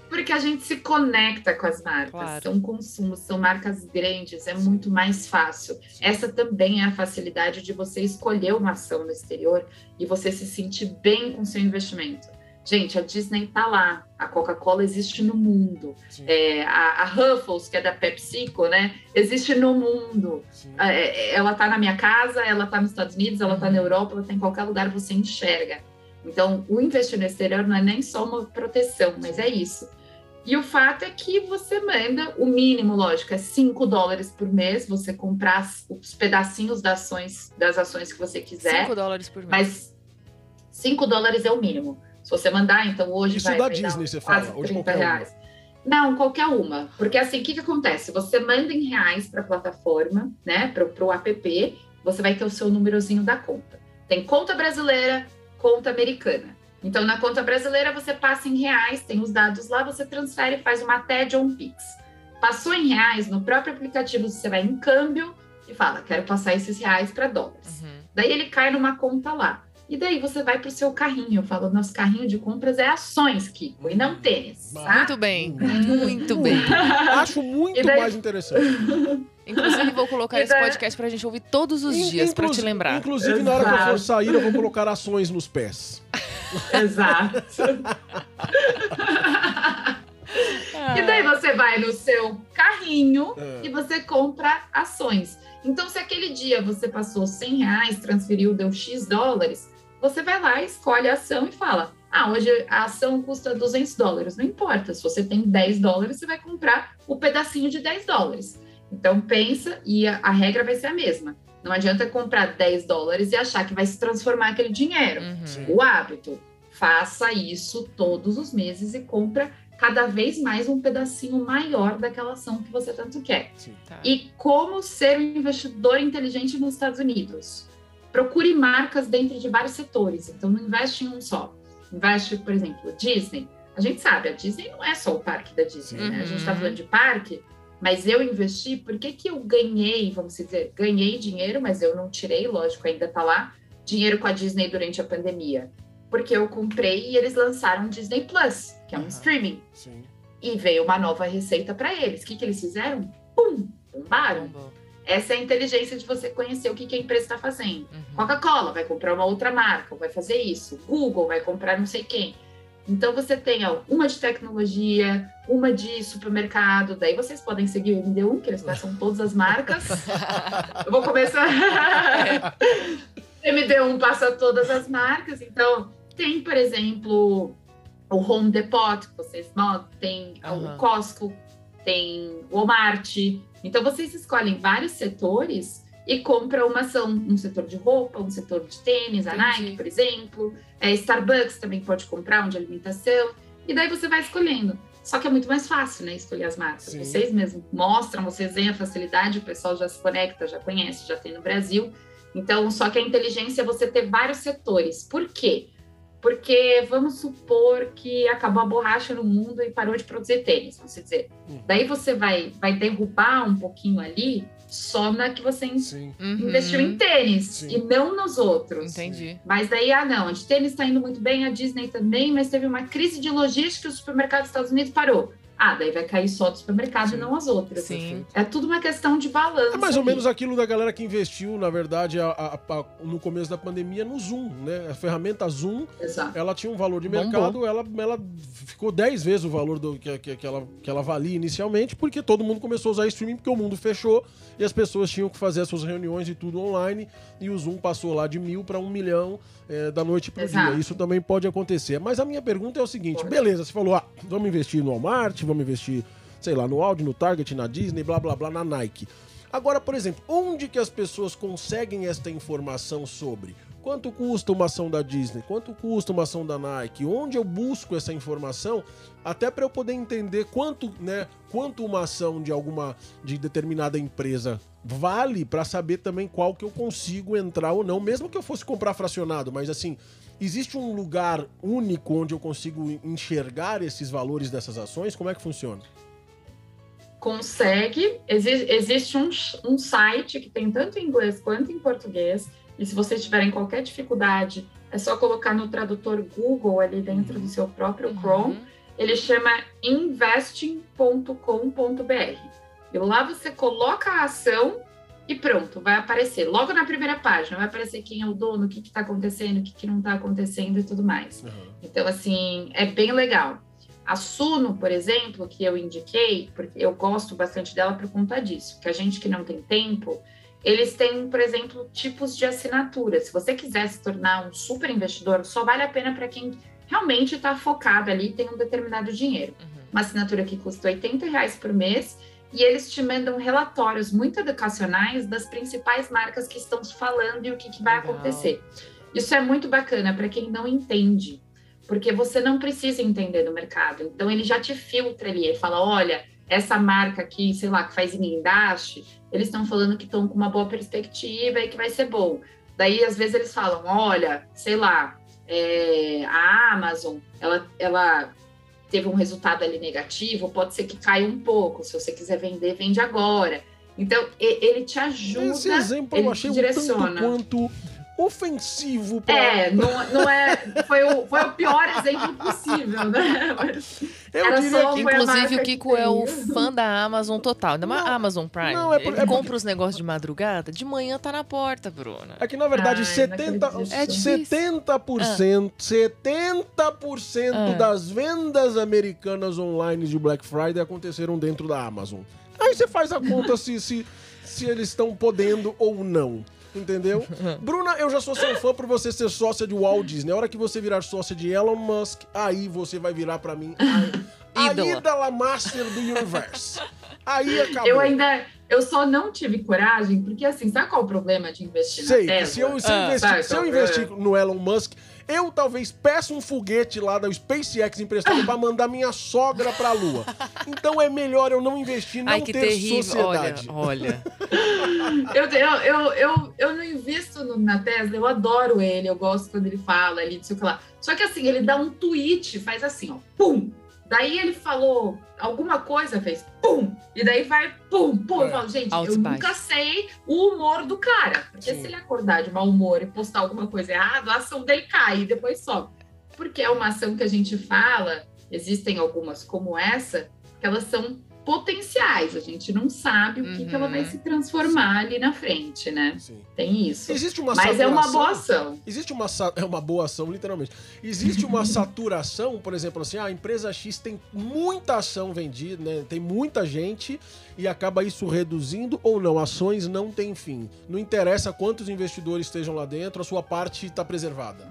Porque a gente se conecta com as marcas, Claro. são consumos, são marcas grandes, é muito mais fácil. Essa também é a facilidade de você escolher uma ação no exterior e você se sentir bem com o seu investimento. Gente, a Disney tá lá, a Coca-Cola existe no mundo, é, a, a Ruffles, que é da PepsiCo, né, existe no mundo. É, ela tá na minha casa, ela tá nos Estados Unidos, ela tá na Europa, ela tá em qualquer lugar, você enxerga. Então, o investir no exterior não é nem só uma proteção, mas é isso. E o fato é que você manda, o mínimo, lógico, é cinco dólares por mês, você comprar os pedacinhos das ações, das ações que você quiser. cinco dólares por mês. Mas cinco dólares é o mínimo. Se você mandar, então hoje Isso vai, da vai Disney, dar você quase fala, hoje trinta qualquer uma. reais. Não, qualquer uma. Porque assim, o que, que acontece? Você manda em reais para a plataforma, né, para o app, você vai ter o seu númerozinho da conta. Tem conta brasileira, conta americana. Então, na conta brasileira, você passa em reais, tem os dados lá, você transfere, faz uma T E D ou um Pix. Passou em reais, no próprio aplicativo, você vai em câmbio e fala, quero passar esses reais para dólares. Uhum. Daí ele cai numa conta lá. E daí você vai para o seu carrinho. Eu falo, nosso carrinho de compras é ações, Kiko, e não tênis, tá? Muito bem, muito bem. Acho muito E daí- mais interessante. Inclusive, vou colocar E esse daí- podcast pra gente ouvir todos os In- dias, pra te inclusi- lembrar. Inclusive, na hora que eu for Exato. sair, eu vou colocar ações nos pés. Exato. E daí você vai no seu carrinho É. e você compra ações. Então, se aquele dia você passou cem reais, transferiu, deu X dólares, você vai lá, escolhe a ação e fala, ah, hoje a ação custa duzentos dólares. Não importa, se você tem dez dólares, você vai comprar o pedacinho de dez dólares. Então, pensa e a, a regra vai ser a mesma. Não adianta comprar dez dólares e achar que vai se transformar aquele dinheiro. Uhum. O hábito, faça isso todos os meses e compra cada vez mais um pedacinho maior daquela ação que você tanto quer. Tá. E como ser um investidor inteligente nos Estados Unidos? Procure marcas dentro de vários setores, então não investe em um só. Investe, por exemplo, Disney. A gente sabe, a Disney não é só o parque da Disney, Sim. né? A gente está Uhum. falando de parque, mas eu investi, por que que eu ganhei, vamos dizer, ganhei dinheiro, mas eu não tirei, lógico, ainda tá lá, dinheiro com a Disney durante a pandemia? Porque eu comprei e eles lançaram o Disney Plus, que é um Aham. streaming, Sim. e veio uma nova receita para eles. O que que eles fizeram? Pum! Bombaram. Bombou. Essa é a inteligência de você conhecer o que que a empresa está fazendo. Uhum. Coca-Cola vai comprar uma outra marca, vai fazer isso. Google vai comprar não sei quem. Então você tem ó, uma de tecnologia, uma de supermercado. Daí vocês podem seguir o M D um, que eles passam todas as marcas. Eu vou começar. M D um passa todas as marcas. Então tem, por exemplo, o Home Depot, que vocês notam, tem Aham. o Costco, tem o Walmart. Então vocês escolhem vários setores e compram uma ação, um setor de roupa, um setor de tênis, a Entendi. Nike, por exemplo. É, Starbucks também pode comprar, um de alimentação. E daí você vai escolhendo. Só que é muito mais fácil, né, escolher as marcas. Sim. Vocês mesmos mostram, vocês veem a facilidade, o pessoal já se conecta, já conhece, já tem no Brasil. Então, só que a inteligência é você ter vários setores. Por quê? Porque vamos supor que acabou a borracha no mundo e parou de produzir tênis, vamos dizer. Uhum. Daí você vai, vai derrubar um pouquinho ali só na que você in- Sim. Uhum. investiu em tênis Sim. e não nos outros. Entendi. Mas daí, ah não, a de tênis está indo muito bem, a Disney também, mas teve uma crise de logística e o supermercado dos Estados Unidos parou. Ah, daí vai cair só do supermercado Sim. e não as outras. Sim. É tudo uma questão de balanço. É mais ou ali. menos aquilo da galera que investiu, na verdade, a- a- a- no começo da pandemia no Zoom, né? A ferramenta Zoom, Exato. ela tinha um valor de Bombou. mercado, ela, ela ficou dez vezes o valor do, que, que, que, ela, que ela valia inicialmente, porque todo mundo começou a usar streaming, porque o mundo fechou e as pessoas tinham que fazer as suas reuniões e tudo online, e o Zoom passou lá de mil para um milhão é, da noite para o Exato. dia. Isso também pode acontecer. Mas a minha pergunta é o seguinte, Pode. beleza, você falou, ah, vamos investir no Walmart, vamos investir, sei lá, no Audi, no Target, na Disney, blá, blá, blá, na Nike. Agora, por exemplo, onde que as pessoas conseguem esta informação sobre quanto custa uma ação da Disney, quanto custa uma ação da Nike, onde eu busco essa informação, até para eu poder entender quanto, né, quanto uma ação de alguma, de determinada empresa vale, para saber também qual que eu consigo entrar ou não, mesmo que eu fosse comprar fracionado, mas assim, existe um lugar único onde eu consigo enxergar esses valores dessas ações? Como é que funciona? Consegue. Exi- existe um, um site que tem tanto em inglês quanto em português. E se vocês tiverem qualquer dificuldade, é só colocar no tradutor Google ali dentro do seu próprio Chrome. Uhum. ele chama investing ponto com ponto b r. E lá você coloca a ação e pronto, vai aparecer. Logo na primeira página, vai aparecer quem é o dono, o que está acontecendo, o que, que não está acontecendo e tudo mais. Uhum. Então, assim, é bem legal. A Suno, por exemplo, que eu indiquei, porque eu gosto bastante dela por conta disso, que a gente que não tem tempo, eles têm, por exemplo, tipos de assinatura. Se você quiser se tornar um super investidor, só vale a pena para quem realmente está focado ali e tem um determinado dinheiro. Uhum. Uma assinatura que custa oitenta reais por mês, e eles te mandam relatórios muito educacionais das principais marcas que estão falando e o que, que vai Legal. acontecer. Isso é muito bacana para quem não entende, porque você não precisa entender do mercado. Então, ele já te filtra ali, ele fala, olha, essa marca aqui, sei lá, que faz guindaste, eles estão falando que estão com uma boa perspectiva e que vai ser bom. Daí, às vezes, eles falam, olha, sei lá, é, a Amazon, ela... ela teve um resultado ali negativo, pode ser que caia um pouco. Se você quiser vender, vende agora. Então, ele te ajuda, Esse exemplo ele eu achei te direciona. Um tanto quanto ofensivo. Pra... É, não, não é, foi, o, foi o pior exemplo possível, né? Eu Era diria só, que... Inclusive, o Kiko é o fã da Amazon total. Ainda mais Amazon Prime. Não, é por, Ele é compra porque... os negócios de madrugada, de manhã tá na porta, Bruna. É que, na verdade, Ai, setenta, é setenta por cento, ah. setenta por cento ah. das vendas americanas online de Black Friday aconteceram dentro da Amazon. Aí você faz a conta se, se, se eles estão podendo ou não. Entendeu? Bruna, eu já sou seu fã por você ser sócia de Walt Disney. Na hora que você virar sócia de Elon Musk, aí você vai virar pra mim a, a Ídola Master do Universo. Aí acabou. Eu ainda... Eu só não tive coragem, porque assim, sabe qual é o problema de investir Sei, na Tesla? Se eu, se eu ah, investir, sabe, se eu investir no Elon Musk, eu talvez peça um foguete lá da SpaceX emprestado pra mandar minha sogra pra Lua. Então é melhor eu não investir, não Ai, que ter terrível. sociedade. Olha, olha. eu, eu, eu, eu, eu não invisto no, na Tesla, eu adoro ele, eu gosto quando ele fala ali, não sei o que lá. Só que assim, ele dá um tweet, faz assim, ó, pum! Daí ele falou alguma coisa, fez pum! E daí vai pum, pum. É. Eu falo, gente, Alto eu baixo. nunca sei o humor do cara. Porque Sim. se ele acordar de mau humor e postar alguma coisa errada, a ação dele cai e depois sobe. Porque é uma ação que a gente fala, existem algumas como essa, que elas são potenciais. A gente não sabe o que, uhum. que ela vai se transformar ali na frente, né? Sim. Tem isso. Existe uma Mas saturação, é uma boa ação. Existe uma... É uma boa ação, literalmente. Existe uma saturação, por exemplo, assim, a empresa X tem muita ação vendida, né? Tem muita gente e acaba isso reduzindo ou não? Ações não têm fim. Não interessa quantos investidores estejam lá dentro, a sua parte está preservada.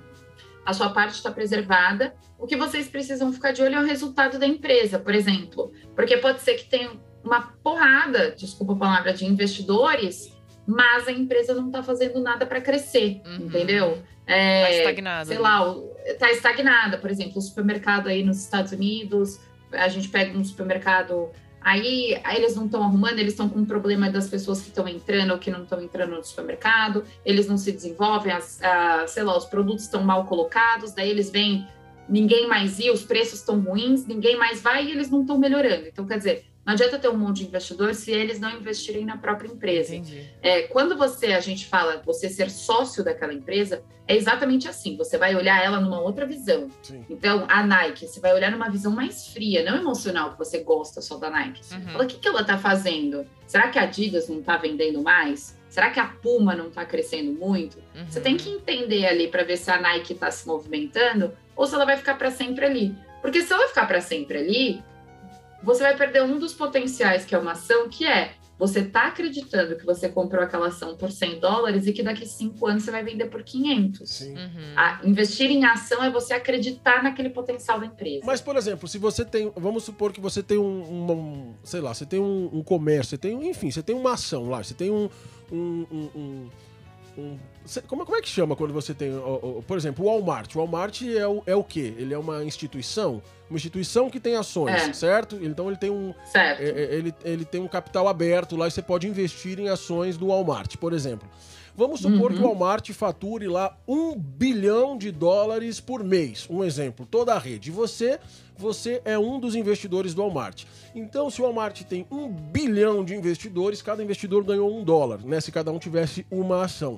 A sua parte está preservada. O que vocês precisam ficar de olho é o resultado da empresa, por exemplo. Porque pode ser que tenha uma porrada, desculpa a palavra, de investidores, mas a empresa não está fazendo nada para crescer, uhum. entendeu? É, tá estagnada. Sei lá, está estagnada. Por exemplo, o supermercado aí nos Estados Unidos, a gente pega um supermercado... Aí, aí eles não estão arrumando, eles estão com um problema das pessoas que estão entrando ou que não estão entrando no supermercado, eles não se desenvolvem, as, a, sei lá, os produtos estão mal colocados, daí eles vêm, ninguém mais ir, os preços estão ruins, ninguém mais vai e eles não estão melhorando. Então, quer dizer, não adianta ter um monte de investidor se eles não investirem na própria empresa. Entendi. É, quando você, a gente fala, você ser sócio daquela empresa, é exatamente assim, você vai olhar ela numa outra visão. Sim. Então, a Nike, você vai olhar numa visão mais fria, não emocional, que você gosta só da Nike. Uhum. Fala, o que, que ela está fazendo? Será que a Adidas não está vendendo mais? Será que a Puma não está crescendo muito? Uhum. Você tem que entender ali para ver se a Nike está se movimentando ou se ela vai ficar para sempre ali. Porque se ela ficar para sempre ali, você vai perder um dos potenciais que é uma ação, que é você tá acreditando que você comprou aquela ação por cem dólares e que daqui cinco anos você vai vender por quinhentos. Sim. Uhum. A, investir em ação é você acreditar naquele potencial da empresa. Mas, por exemplo, se você tem... Vamos supor que você tem um... um, um sei lá, você tem um, um comércio, você tem, enfim, você tem uma ação lá, você tem um... um, um, um Um, como, como é que chama quando você tem, ó, ó, por exemplo, o Walmart? O Walmart é o, é o quê? Ele é uma instituição? Uma instituição que tem ações, é. certo? Então ele tem um certo. É, ele, ele tem um capital aberto lá e você pode investir em ações do Walmart, por exemplo. Vamos supor uhum. que o Walmart fature lá um bilhão de dólares por mês. Um exemplo, toda a rede. Você, você é um dos investidores do Walmart. Então, se o Walmart tem um bilhão de investidores, cada investidor ganhou um dólar, né? Se cada um tivesse uma ação.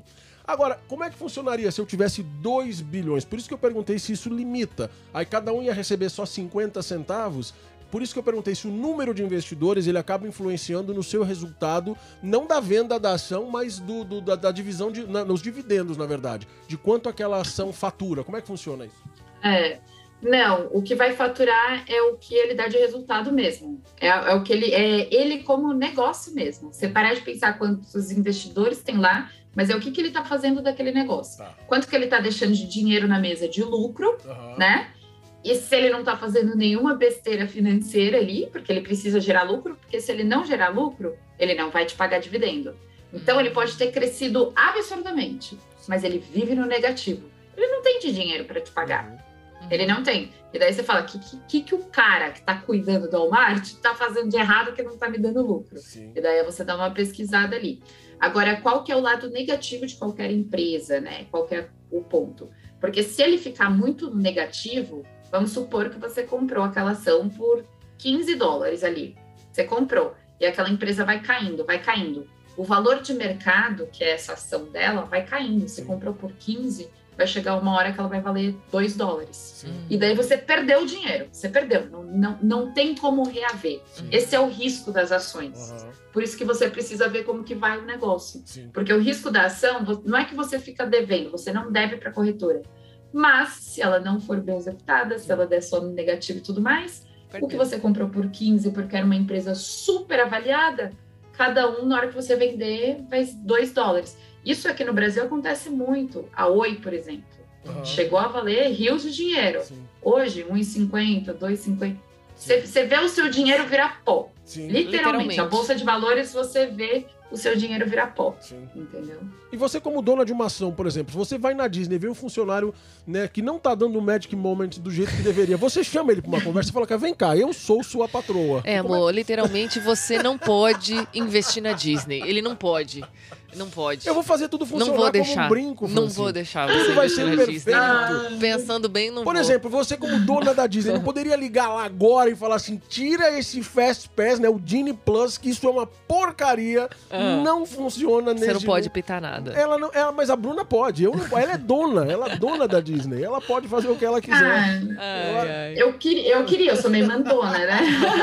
Agora, como é que funcionaria se eu tivesse dois bilhões? Por isso que eu perguntei se isso limita. Aí cada um ia receber só cinquenta centavos. Por isso que eu perguntei se o número de investidores ele acaba influenciando no seu resultado, não da venda da ação, mas do, do- da, da divisão de, na- nos dividendos, na verdade. De quanto aquela ação fatura. Como é que funciona isso? É, não, o que vai faturar é o que ele dá de resultado mesmo. É, é o que ele é ele como negócio mesmo. Você parar de pensar quantos investidores tem lá, mas é o que, que ele está fazendo daquele negócio. Tá. Quanto que ele está deixando de dinheiro na mesa de lucro, Aham. né? E se ele não está fazendo nenhuma besteira financeira ali, porque ele precisa gerar lucro, porque se ele não gerar lucro, ele não vai te pagar dividendo. Então ele pode ter crescido absurdamente, mas ele vive no negativo. Ele não tem de dinheiro para te pagar. Ele não tem. E daí você fala, o que, que, que o cara que está cuidando do Walmart está fazendo de errado que não está me dando lucro? Sim. E daí você dá uma pesquisada ali. Agora, qual que é o lado negativo de qualquer empresa, né? Qual que é o ponto? Porque se ele ficar muito negativo, vamos supor que você comprou aquela ação por quinze dólares ali. Você comprou. E aquela empresa vai caindo, vai caindo. O valor de mercado, que é essa ação dela, vai caindo. Você Sim. comprou por quinze, vai chegar uma hora que ela vai valer dois dólares. Sim. E daí você perdeu o dinheiro. Você perdeu. Não, não, não tem como reaver. Sim. Esse é o risco das ações. Aham. Por isso que você precisa ver como que vai o negócio. Sim. Porque o risco da ação vo- não é que você fica devendo, você não deve para a corretora. Mas, se ela não for bem executada, se ela der só no negativo e tudo mais, o que você comprou por quinze porque era uma empresa super avaliada, cada um, na hora que você vender, vai dois dólares. Isso aqui no Brasil acontece muito. A Oi, por exemplo, Aham. chegou a valer rios de dinheiro. Sim. Hoje, um e cinquenta, dois e cinquenta. Você você vê o seu dinheiro virar pó. Sim. Literalmente. Literalmente. A Bolsa de Valores, você vê o seu dinheiro virar pó. Sim. Entendeu? E você, como dona de uma ação, por exemplo, se você vai na Disney e vê um funcionário, né, que não tá dando o Magic Moment do jeito que deveria, você chama ele pra uma conversa e fala, cara, vem cá, eu sou sua patroa. É, Como amor, literalmente você não pode investir na Disney. Ele não pode. Não pode. Eu vou fazer tudo funcionar Não vou como deixar. um brinco, Não Francine. vou deixar Tudo você vai investir ser na perfeito. Disney. Ah, Pensando bem, não Por vou. exemplo, você como dona da Disney não poderia ligar lá agora e falar assim, tira esse Fast Pass, né, o Disney Plus, que isso é uma porcaria, Ah. não funciona nesse... Você não pode pitar nada. Ela não, ela, mas a Bruna pode, eu não, ela é dona, ela é dona da Disney, ela pode fazer o que ela quiser. Ah, Ai, ai. eu, queria, eu queria, eu sou meio mandona, né?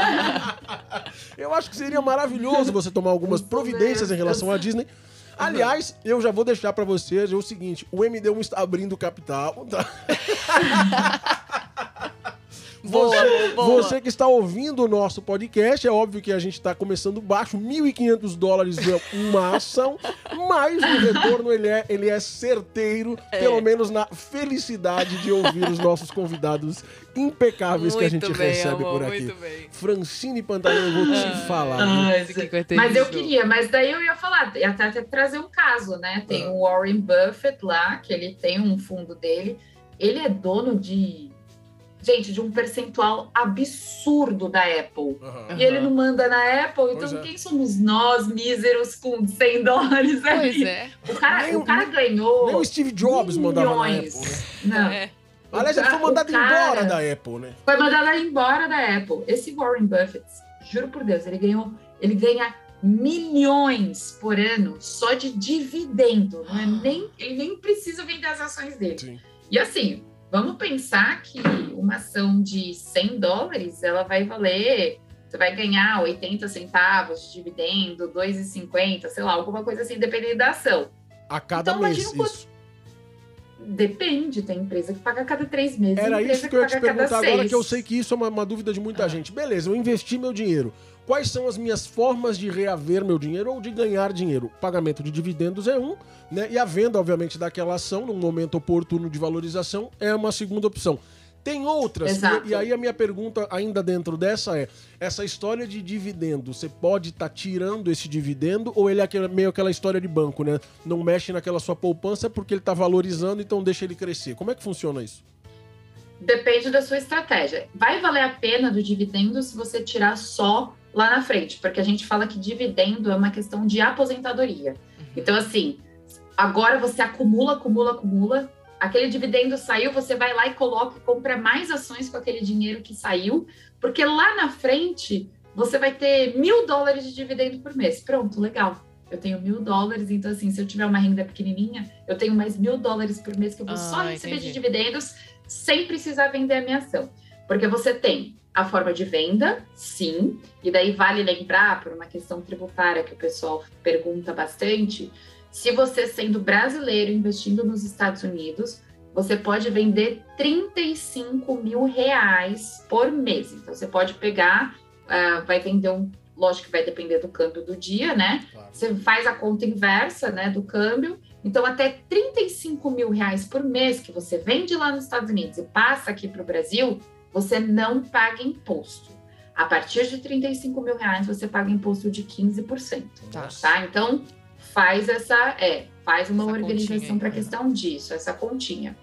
Eu acho que seria maravilhoso você tomar algumas Isso providências em mesmo. relação à Disney. Aliás, eu já vou deixar pra vocês o seguinte, o M D um está abrindo capital, tá? Boa, Você, boa. você que está ouvindo o nosso podcast, é óbvio que a gente está começando baixo, mil e quinhentos dólares uma ação, mas o retorno ele é, ele é certeiro, pelo menos na felicidade de ouvir os nossos convidados impecáveis que a gente Muito bem, recebe amor, por aqui. muito bem. Francine Pantaleão, eu vou te falar. viu? Mas, que que eu entendi mas eu isso? queria, mas daí eu ia falar, ia até, até trazer um caso, né? Tem Ah. o Warren Buffett lá, que ele tem um fundo dele, ele é dono de, gente, de um percentual absurdo da Apple. Aham. E ele não manda na Apple, Pois então é. quem somos nós, míseros, com cem dólares Pois ali? é. O cara, Nem o o- cara ganhou Nem o Steve Jobs mandava na milhões. Apple, né? Não, É. o Aliás, ele ca- foi mandado o cara embora da Apple, né? Foi mandado embora da Apple. Esse Warren Buffett, juro por Deus, ele ganhou, ele ganha milhões por ano só de dividendo. Não é nem, ele nem precisa vender as ações dele. Sim. E assim, vamos pensar que uma ação de cem dólares, ela vai valer, você vai ganhar oitenta centavos de dividendo, dois e cinquenta, sei lá, alguma coisa assim, dependendo da ação. A cada Então, mês, imagina o isso. Depende, tem empresa que paga a cada três meses, Era empresa isso que eu ia te paga a cada perguntar agora, seis. que eu sei que isso é uma, uma dúvida de muita Ah. gente. Beleza, eu investi meu dinheiro. Quais são as minhas formas de reaver meu dinheiro ou de ganhar dinheiro? O pagamento de dividendos é um, né? E a venda, obviamente, daquela ação, num momento oportuno de valorização, é uma segunda opção. Tem outras, Exato. e, e aí a minha pergunta ainda dentro dessa é, essa história de dividendo, você pode estar tirando esse dividendo ou ele é aquela- meio aquela história de banco, né? Não mexe naquela sua poupança porque ele está valorizando, então deixa ele crescer. Como é que funciona isso? Depende da sua estratégia. Vai valer a pena do dividendo se você tirar só lá na frente, porque a gente fala que dividendo é uma questão de aposentadoria. Então, assim, agora você acumula, acumula, acumula. Aquele dividendo saiu, você vai lá e coloca, compra mais ações com aquele dinheiro que saiu, porque lá na frente você vai ter mil dólares de dividendo por mês. Pronto, legal. Eu tenho mil dólares, então assim, se eu tiver uma renda pequenininha, eu tenho mais mil dólares por mês que eu vou Ah, só receber entendi. de dividendos sem precisar vender a minha ação. Porque você tem a forma de venda, sim, e daí vale lembrar, por uma questão tributária que o pessoal pergunta bastante, se você sendo brasileiro investindo nos Estados Unidos, você pode vender trinta e cinco mil reais por mês. Então, você pode pegar, uh, vai vender um, lógico que vai depender do câmbio do dia, né? Claro. Você faz a conta inversa, né, do câmbio. Então, até trinta e cinco mil reais por mês que você vende lá nos Estados Unidos e passa aqui para o Brasil, você não paga imposto. A partir de trinta e cinco mil reais, você paga imposto de quinze por cento. Tá. Tá? Então, faz essa, é, faz uma Essa organização continha para a aí. questão disso, essa continha.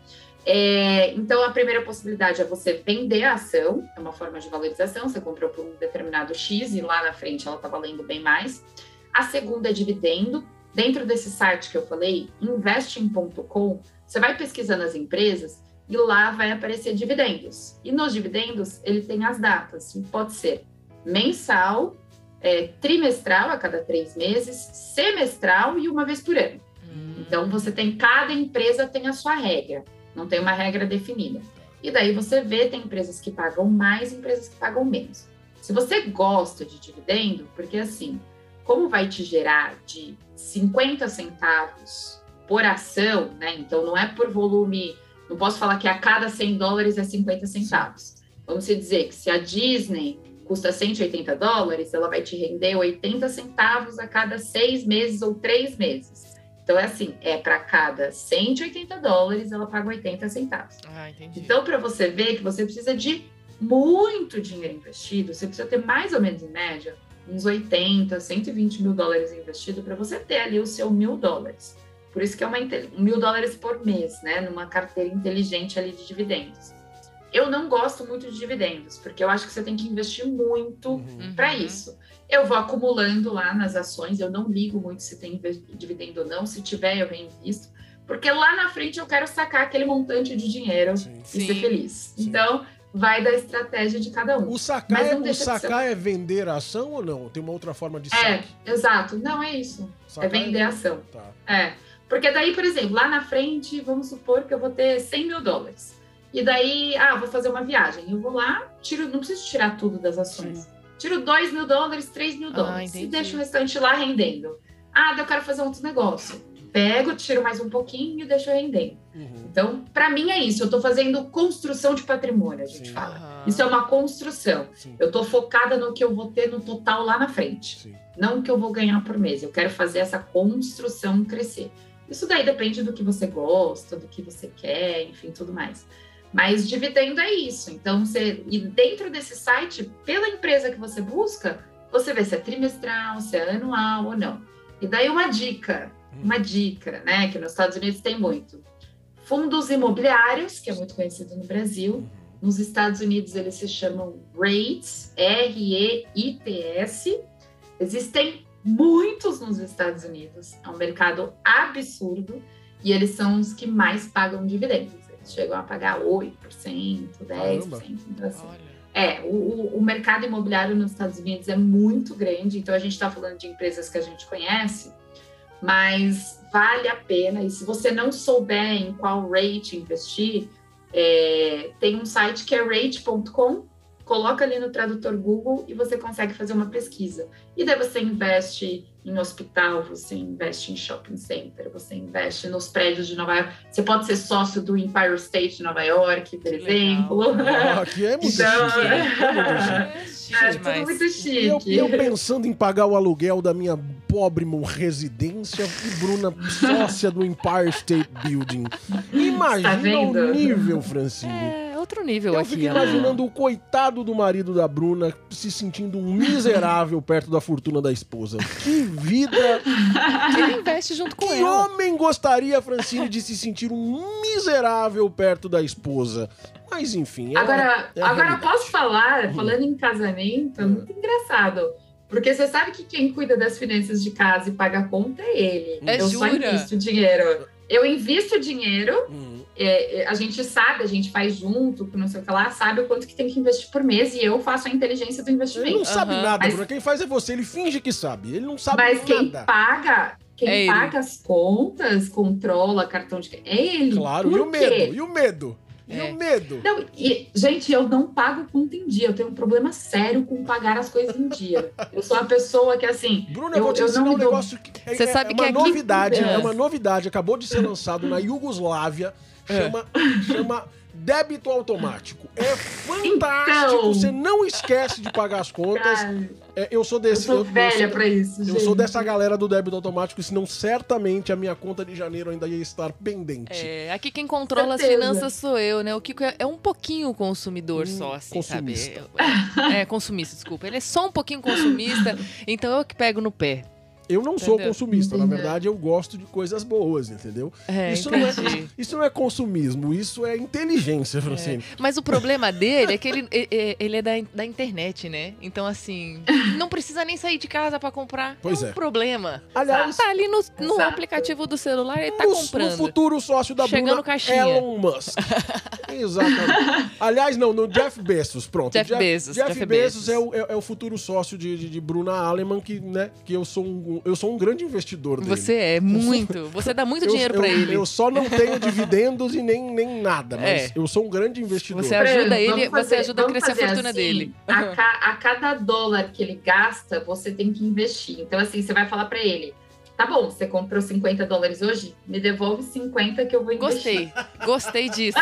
É, então, a primeira possibilidade é você vender a ação, é uma forma de valorização, você comprou por um determinado X e lá na frente ela está valendo bem mais. A segunda é dividendo. Dentro desse site que eu falei, investing ponto com, você vai pesquisando as empresas e lá vai aparecer dividendos. E nos dividendos, ele tem as datas, pode ser mensal, é, trimestral a cada três meses, semestral e uma vez por ano. Hum. Então, você tem, cada empresa tem a sua regra, não tem uma regra definida. E daí você vê, tem empresas que pagam mais, empresas que pagam menos. Se você gosta de dividendo, porque assim, como vai te gerar de cinquenta centavos por ação, né? Então, não é por volume, não posso falar que a cada cem dólares é cinquenta centavos. Vamos dizer que se a Disney custa cento e oitenta dólares, ela vai te render oitenta centavos a cada seis meses ou três meses. Então, é assim, é para cada cento e oitenta dólares, ela paga oitenta centavos. Ah, entendi. Então, para você ver que você precisa de muito dinheiro investido, você precisa ter mais ou menos, em média, uns oitenta, cento e vinte mil dólares investido para você ter ali o seu mil dólares. Por isso que é uma mil dólares por mês, né? Numa carteira inteligente ali de dividendos. Eu não gosto muito de dividendos, porque eu acho que você tem que investir muito Uhum. para isso. Eu vou acumulando lá nas ações, eu não ligo muito se tem dividendo ou não, se tiver eu reinvisto, porque lá na frente eu quero sacar aquele montante de dinheiro Sim. e Sim. ser feliz. Sim. Então, vai da estratégia de cada um. O sacar, Mas é, não o deixa de sacar é vender a ação ou não? Tem uma outra forma de É, saque? exato. Não, é isso. Sacar É vender a ação. Tá. É, porque daí, por exemplo, lá na frente, vamos supor que eu vou ter cem mil dólares. E daí, ah, vou fazer uma viagem. Eu vou lá, tiro, não preciso tirar tudo das ações. Sim. Tiro dois mil dólares, três mil Ah, dólares. E entendi. deixo o restante lá rendendo. Ah, daí eu quero fazer outro negócio. Pego, tiro mais um pouquinho e deixo rendendo. Uhum. Então, para mim é isso. Eu estou fazendo construção de patrimônio, a gente Sim. fala. Aham. Isso é uma construção. Sim. Eu estou focada no que eu vou ter no total lá na frente. Sim. Não o que eu vou ganhar por mês. Eu quero fazer essa construção crescer. Isso daí depende do que você gosta, do que você quer, enfim, tudo mais. Mas dividendo é isso. Então, você, e dentro desse site, pela empresa que você busca, você vê se é trimestral, se é anual ou não. E daí uma dica, uma dica, né, que nos Estados Unidos tem muito. Fundos imobiliários, que é muito conhecido no Brasil. Nos Estados Unidos eles se chamam REITs, R E I T S. Existem muitos nos Estados Unidos. É um mercado absurdo e eles são os que mais pagam dividendos. Eles chegam a pagar oito por cento, dez por cento. Então, assim, Olha. é, o, o mercado imobiliário nos Estados Unidos é muito grande, então a gente está falando de empresas que a gente conhece, mas vale a pena. E se você não souber em qual rate investir, é, tem um site que é rate ponto com, coloca ali no tradutor Google e você consegue fazer uma pesquisa. E daí você investe em hospital, você investe em shopping center, você investe nos prédios de Nova York. Você pode ser sócio do Empire State de Nova York, por Que exemplo. Ah, aqui é muito Então, chique. né? É muito chique. É chique É tudo demais. muito E eu, chique. e eu pensando em pagar o aluguel da minha pobre mo- residência e Bruna, sócia do Empire State Building. Imagina Tá vendo? o nível, Francine. É outro nível Eu aqui. fico ó. imaginando o coitado do marido da Bruna se sentindo um miserável perto da fortuna da esposa. Que vida! Ele investe junto com Que ela. homem gostaria, Francine, de se sentir um miserável perto da esposa? Mas enfim. é- Agora, é a agora realidade. posso falar, falando em casamento, é muito engraçado. Porque você sabe que quem cuida das finanças de casa e paga a conta é ele. É, eu só jura? invisto dinheiro. Eu invisto dinheiro, Hum. é, a gente sabe, a gente faz junto, não sei o que lá, sabe o quanto que tem que investir por mês e eu faço a inteligência do investimento. Ele não sabe Uhum. nada, Mas- Bruna. Quem faz é você. Ele finge que sabe. Ele não sabe Mas nada. quem paga, quem É ele. paga as contas, controla cartão de crédito, é ele. Claro. Por E o quê? medo? E o medo? E É. o medo? Não, e, gente, eu não pago conta em dia. Eu tenho um problema sério com pagar as coisas em dia. Eu sou uma pessoa que, assim... Bruna, eu, eu, vou te eu ensinar não um me dou- negócio que é, Você é- sabe é que uma aqui- novidade, É. é uma novidade, acabou de ser lançado na Iugoslávia, chama, chama débito automático. É fantástico, Então. você não esquece de pagar as contas. Cara, É, eu sou eu desse... sou eu- eu velha sou- pra isso, Eu gente. sou dessa galera do débito automático, senão certamente a minha conta de janeiro ainda ia estar pendente. É, aqui quem controla as Certeza. finanças sou eu, né? O Kiko é, é um pouquinho consumidor Hum, só, assim, consumista. sabe? É, é, consumista, desculpa. Ele é só um pouquinho consumista, então eu que pego no pé. Eu não sou Entendeu? consumista, na Entendeu? verdade eu gosto de coisas boas, entendeu? É, isso, não é, entendi. isso não é consumismo, isso é inteligência, Francine. Mas o problema dele é que ele, é- é- ele é da, da internet, né? Então, assim, não precisa nem sair de casa pra comprar. Pois é um é. problema. Aliás, Tá ali no, no Exato. aplicativo do celular, ele tá no, comprando. no futuro sócio da Chegando Bruna, caixinha. Elon Musk. Exatamente. Aliás, não, no Jeff Bezos, pronto. Jeff Bezos, Jeff, Jeff Bezos, Bezos. É, o, é, é o futuro sócio de, de, de Bruna Aleman, que, né, que eu sou um, eu sou um grande investidor dele. Você é muito. Você dá muito Eu- dinheiro eu, pra ele. Eu só não tenho dividendos e nem, nem nada, mas É. eu sou um grande investidor. Você ajuda Fran, ele, vamos você fazer- ajuda a vamos crescer a fazer fortuna assim, dele. A, ca- a cada dólar que ele gasta, você tem que investir. Então, assim, você vai falar pra ele, tá bom, você comprou cinquenta dólares hoje? Me devolve cinquenta que eu vou investir. Gostei. Gostei disso.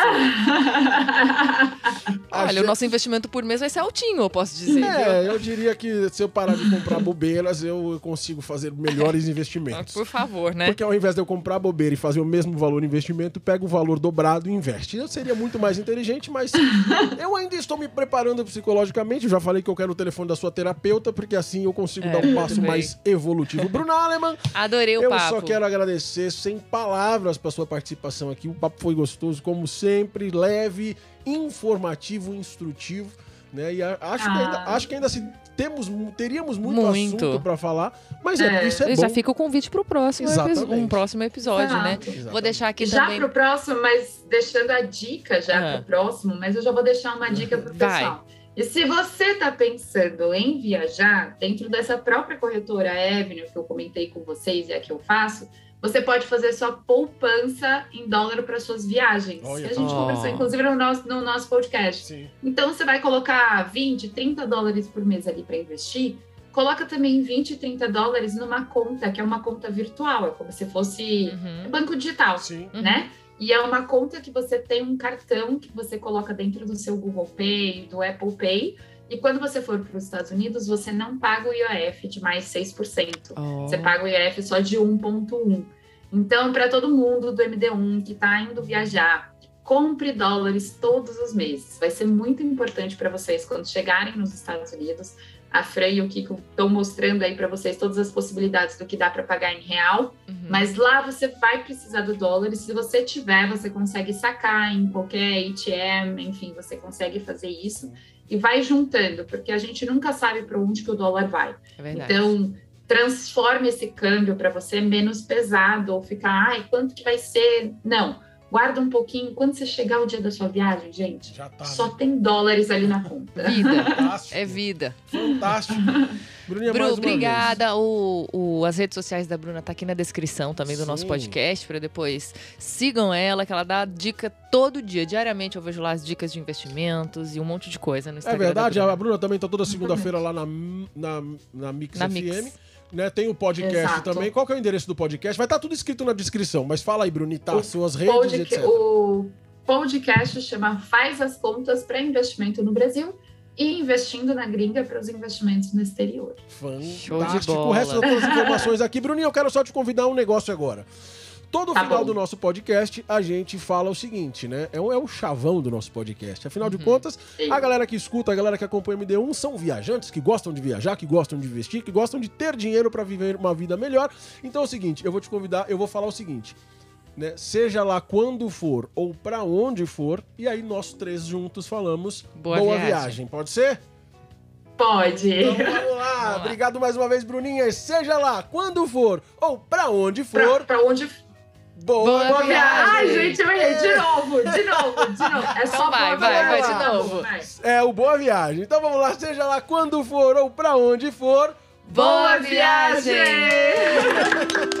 A Olha, gente- o nosso investimento por mês vai ser altinho, eu posso dizer. viu? É, eu diria que se eu parar de comprar bobeiras, eu consigo fazer melhores investimentos. Por favor, né? Porque ao invés de eu comprar bobeira e fazer o mesmo valor de investimento, pego o valor dobrado e investe. Eu seria muito mais inteligente, mas eu ainda estou me preparando psicologicamente. Eu já falei que eu quero o telefone da sua terapeuta, porque assim eu consigo É, dar um muito passo bem. mais evolutivo. Bruna Aleman, Adorei o eu papo. só quero agradecer sem palavras para sua participação aqui. O papo foi gostoso, como sempre, leve, informativo, instrutivo, né? E a- acho, que, Ah. ainda, acho que ainda se temos, teríamos muito, Muito. assunto para falar, mas é, É. isso é E bom. já fica o convite pro próximo, epi- Exatamente. um próximo episódio, né? Exato. Exatamente. Vou deixar aqui já também. pro próximo, mas deixando a dica já Ah. pro próximo, mas eu já vou deixar uma dica pro Vai. pessoal. E se você tá pensando em viajar, dentro dessa própria corretora Avenue que eu comentei com vocês e a que eu faço, você pode fazer sua poupança em dólar para suas viagens. Olha Que a gente só. conversou, inclusive, no nosso, no nosso podcast. Sim. Então, você vai colocar vinte, trinta dólares por mês ali para investir. Coloca também vinte, trinta dólares numa conta, que é uma conta virtual, é como se fosse Uhum. banco digital, Sim. né? E é uma conta que você tem um cartão que você coloca dentro do seu Google Pay, do Apple Pay. E quando você for para os Estados Unidos, você não paga o I O F de mais seis por cento. Oh. Você paga o I O F só de um vírgula um. Então, para todo mundo do M D um que está indo viajar, compre dólares todos os meses. Vai ser muito importante para vocês quando chegarem nos Estados Unidos. A Fran e o Kiko estão mostrando aí para vocês todas as possibilidades do que dá para pagar em real. Uhum. Mas lá você vai precisar do dólar. E se você tiver, você consegue sacar em qualquer A T M. Enfim, você consegue fazer isso. E vai juntando, porque a gente nunca sabe para onde que o dólar vai. É verdade. Então, transforme esse câmbio para você menos pesado, ou ficar, ai, quanto que vai ser? Não, guarda um pouquinho. Quando você chegar o dia da sua viagem, gente, Já tá. só né? tem dólares ali na conta. Vida. Fantástico. É vida. Fantástico. Bruninha, Bru, mais uma obrigada. O, o- as redes sociais da Bruna tá aqui na descrição também do nosso Sim. podcast, para depois sigam ela, que ela dá dica todo dia. Diariamente eu vejo lá as dicas de investimentos e um monte de coisa no vez. É Instagram. verdade, da Bruna. a Bruna também tá toda segunda-feira lá na, na, na Mix Na F M. Mix. Né, tem o podcast Exato. também. Qual que é o endereço do podcast? Vai estar tudo escrito na descrição, mas fala aí, Brunita, O suas redes, Podca- etcétera. o podcast chama Faz as Contas para Investimento no Brasil e Investindo na Gringa para os Investimentos no Exterior. Show de Fantástico. bola. O resto das informações aqui. Bruninha, eu quero só te convidar a um negócio agora. Todo Tá final bom. do nosso podcast, a gente fala o seguinte, né? É o, é o chavão do nosso podcast. Afinal de Uhum. contas, Sim. a galera que escuta, a galera que acompanha o M D um são viajantes que gostam de viajar, que gostam de investir, que gostam de ter dinheiro para viver uma vida melhor. Então é o seguinte, eu vou te convidar, eu vou falar o seguinte, né? Seja lá quando for ou para onde for, e aí nós três juntos falamos Boa boa viagem. viagem. Pode ser? Pode. Então vamos lá. lá. Obrigado mais uma vez, Bruninha. Seja lá quando for ou para onde for, Para onde Boa, Boa boa viagem. Ai, gente, eu errei. De novo, de novo, de novo. É só Então vai, boa vai, vai viagem. de novo. Vai. É o boa viagem. Então vamos lá, seja lá quando for ou pra onde for. Boa viagem!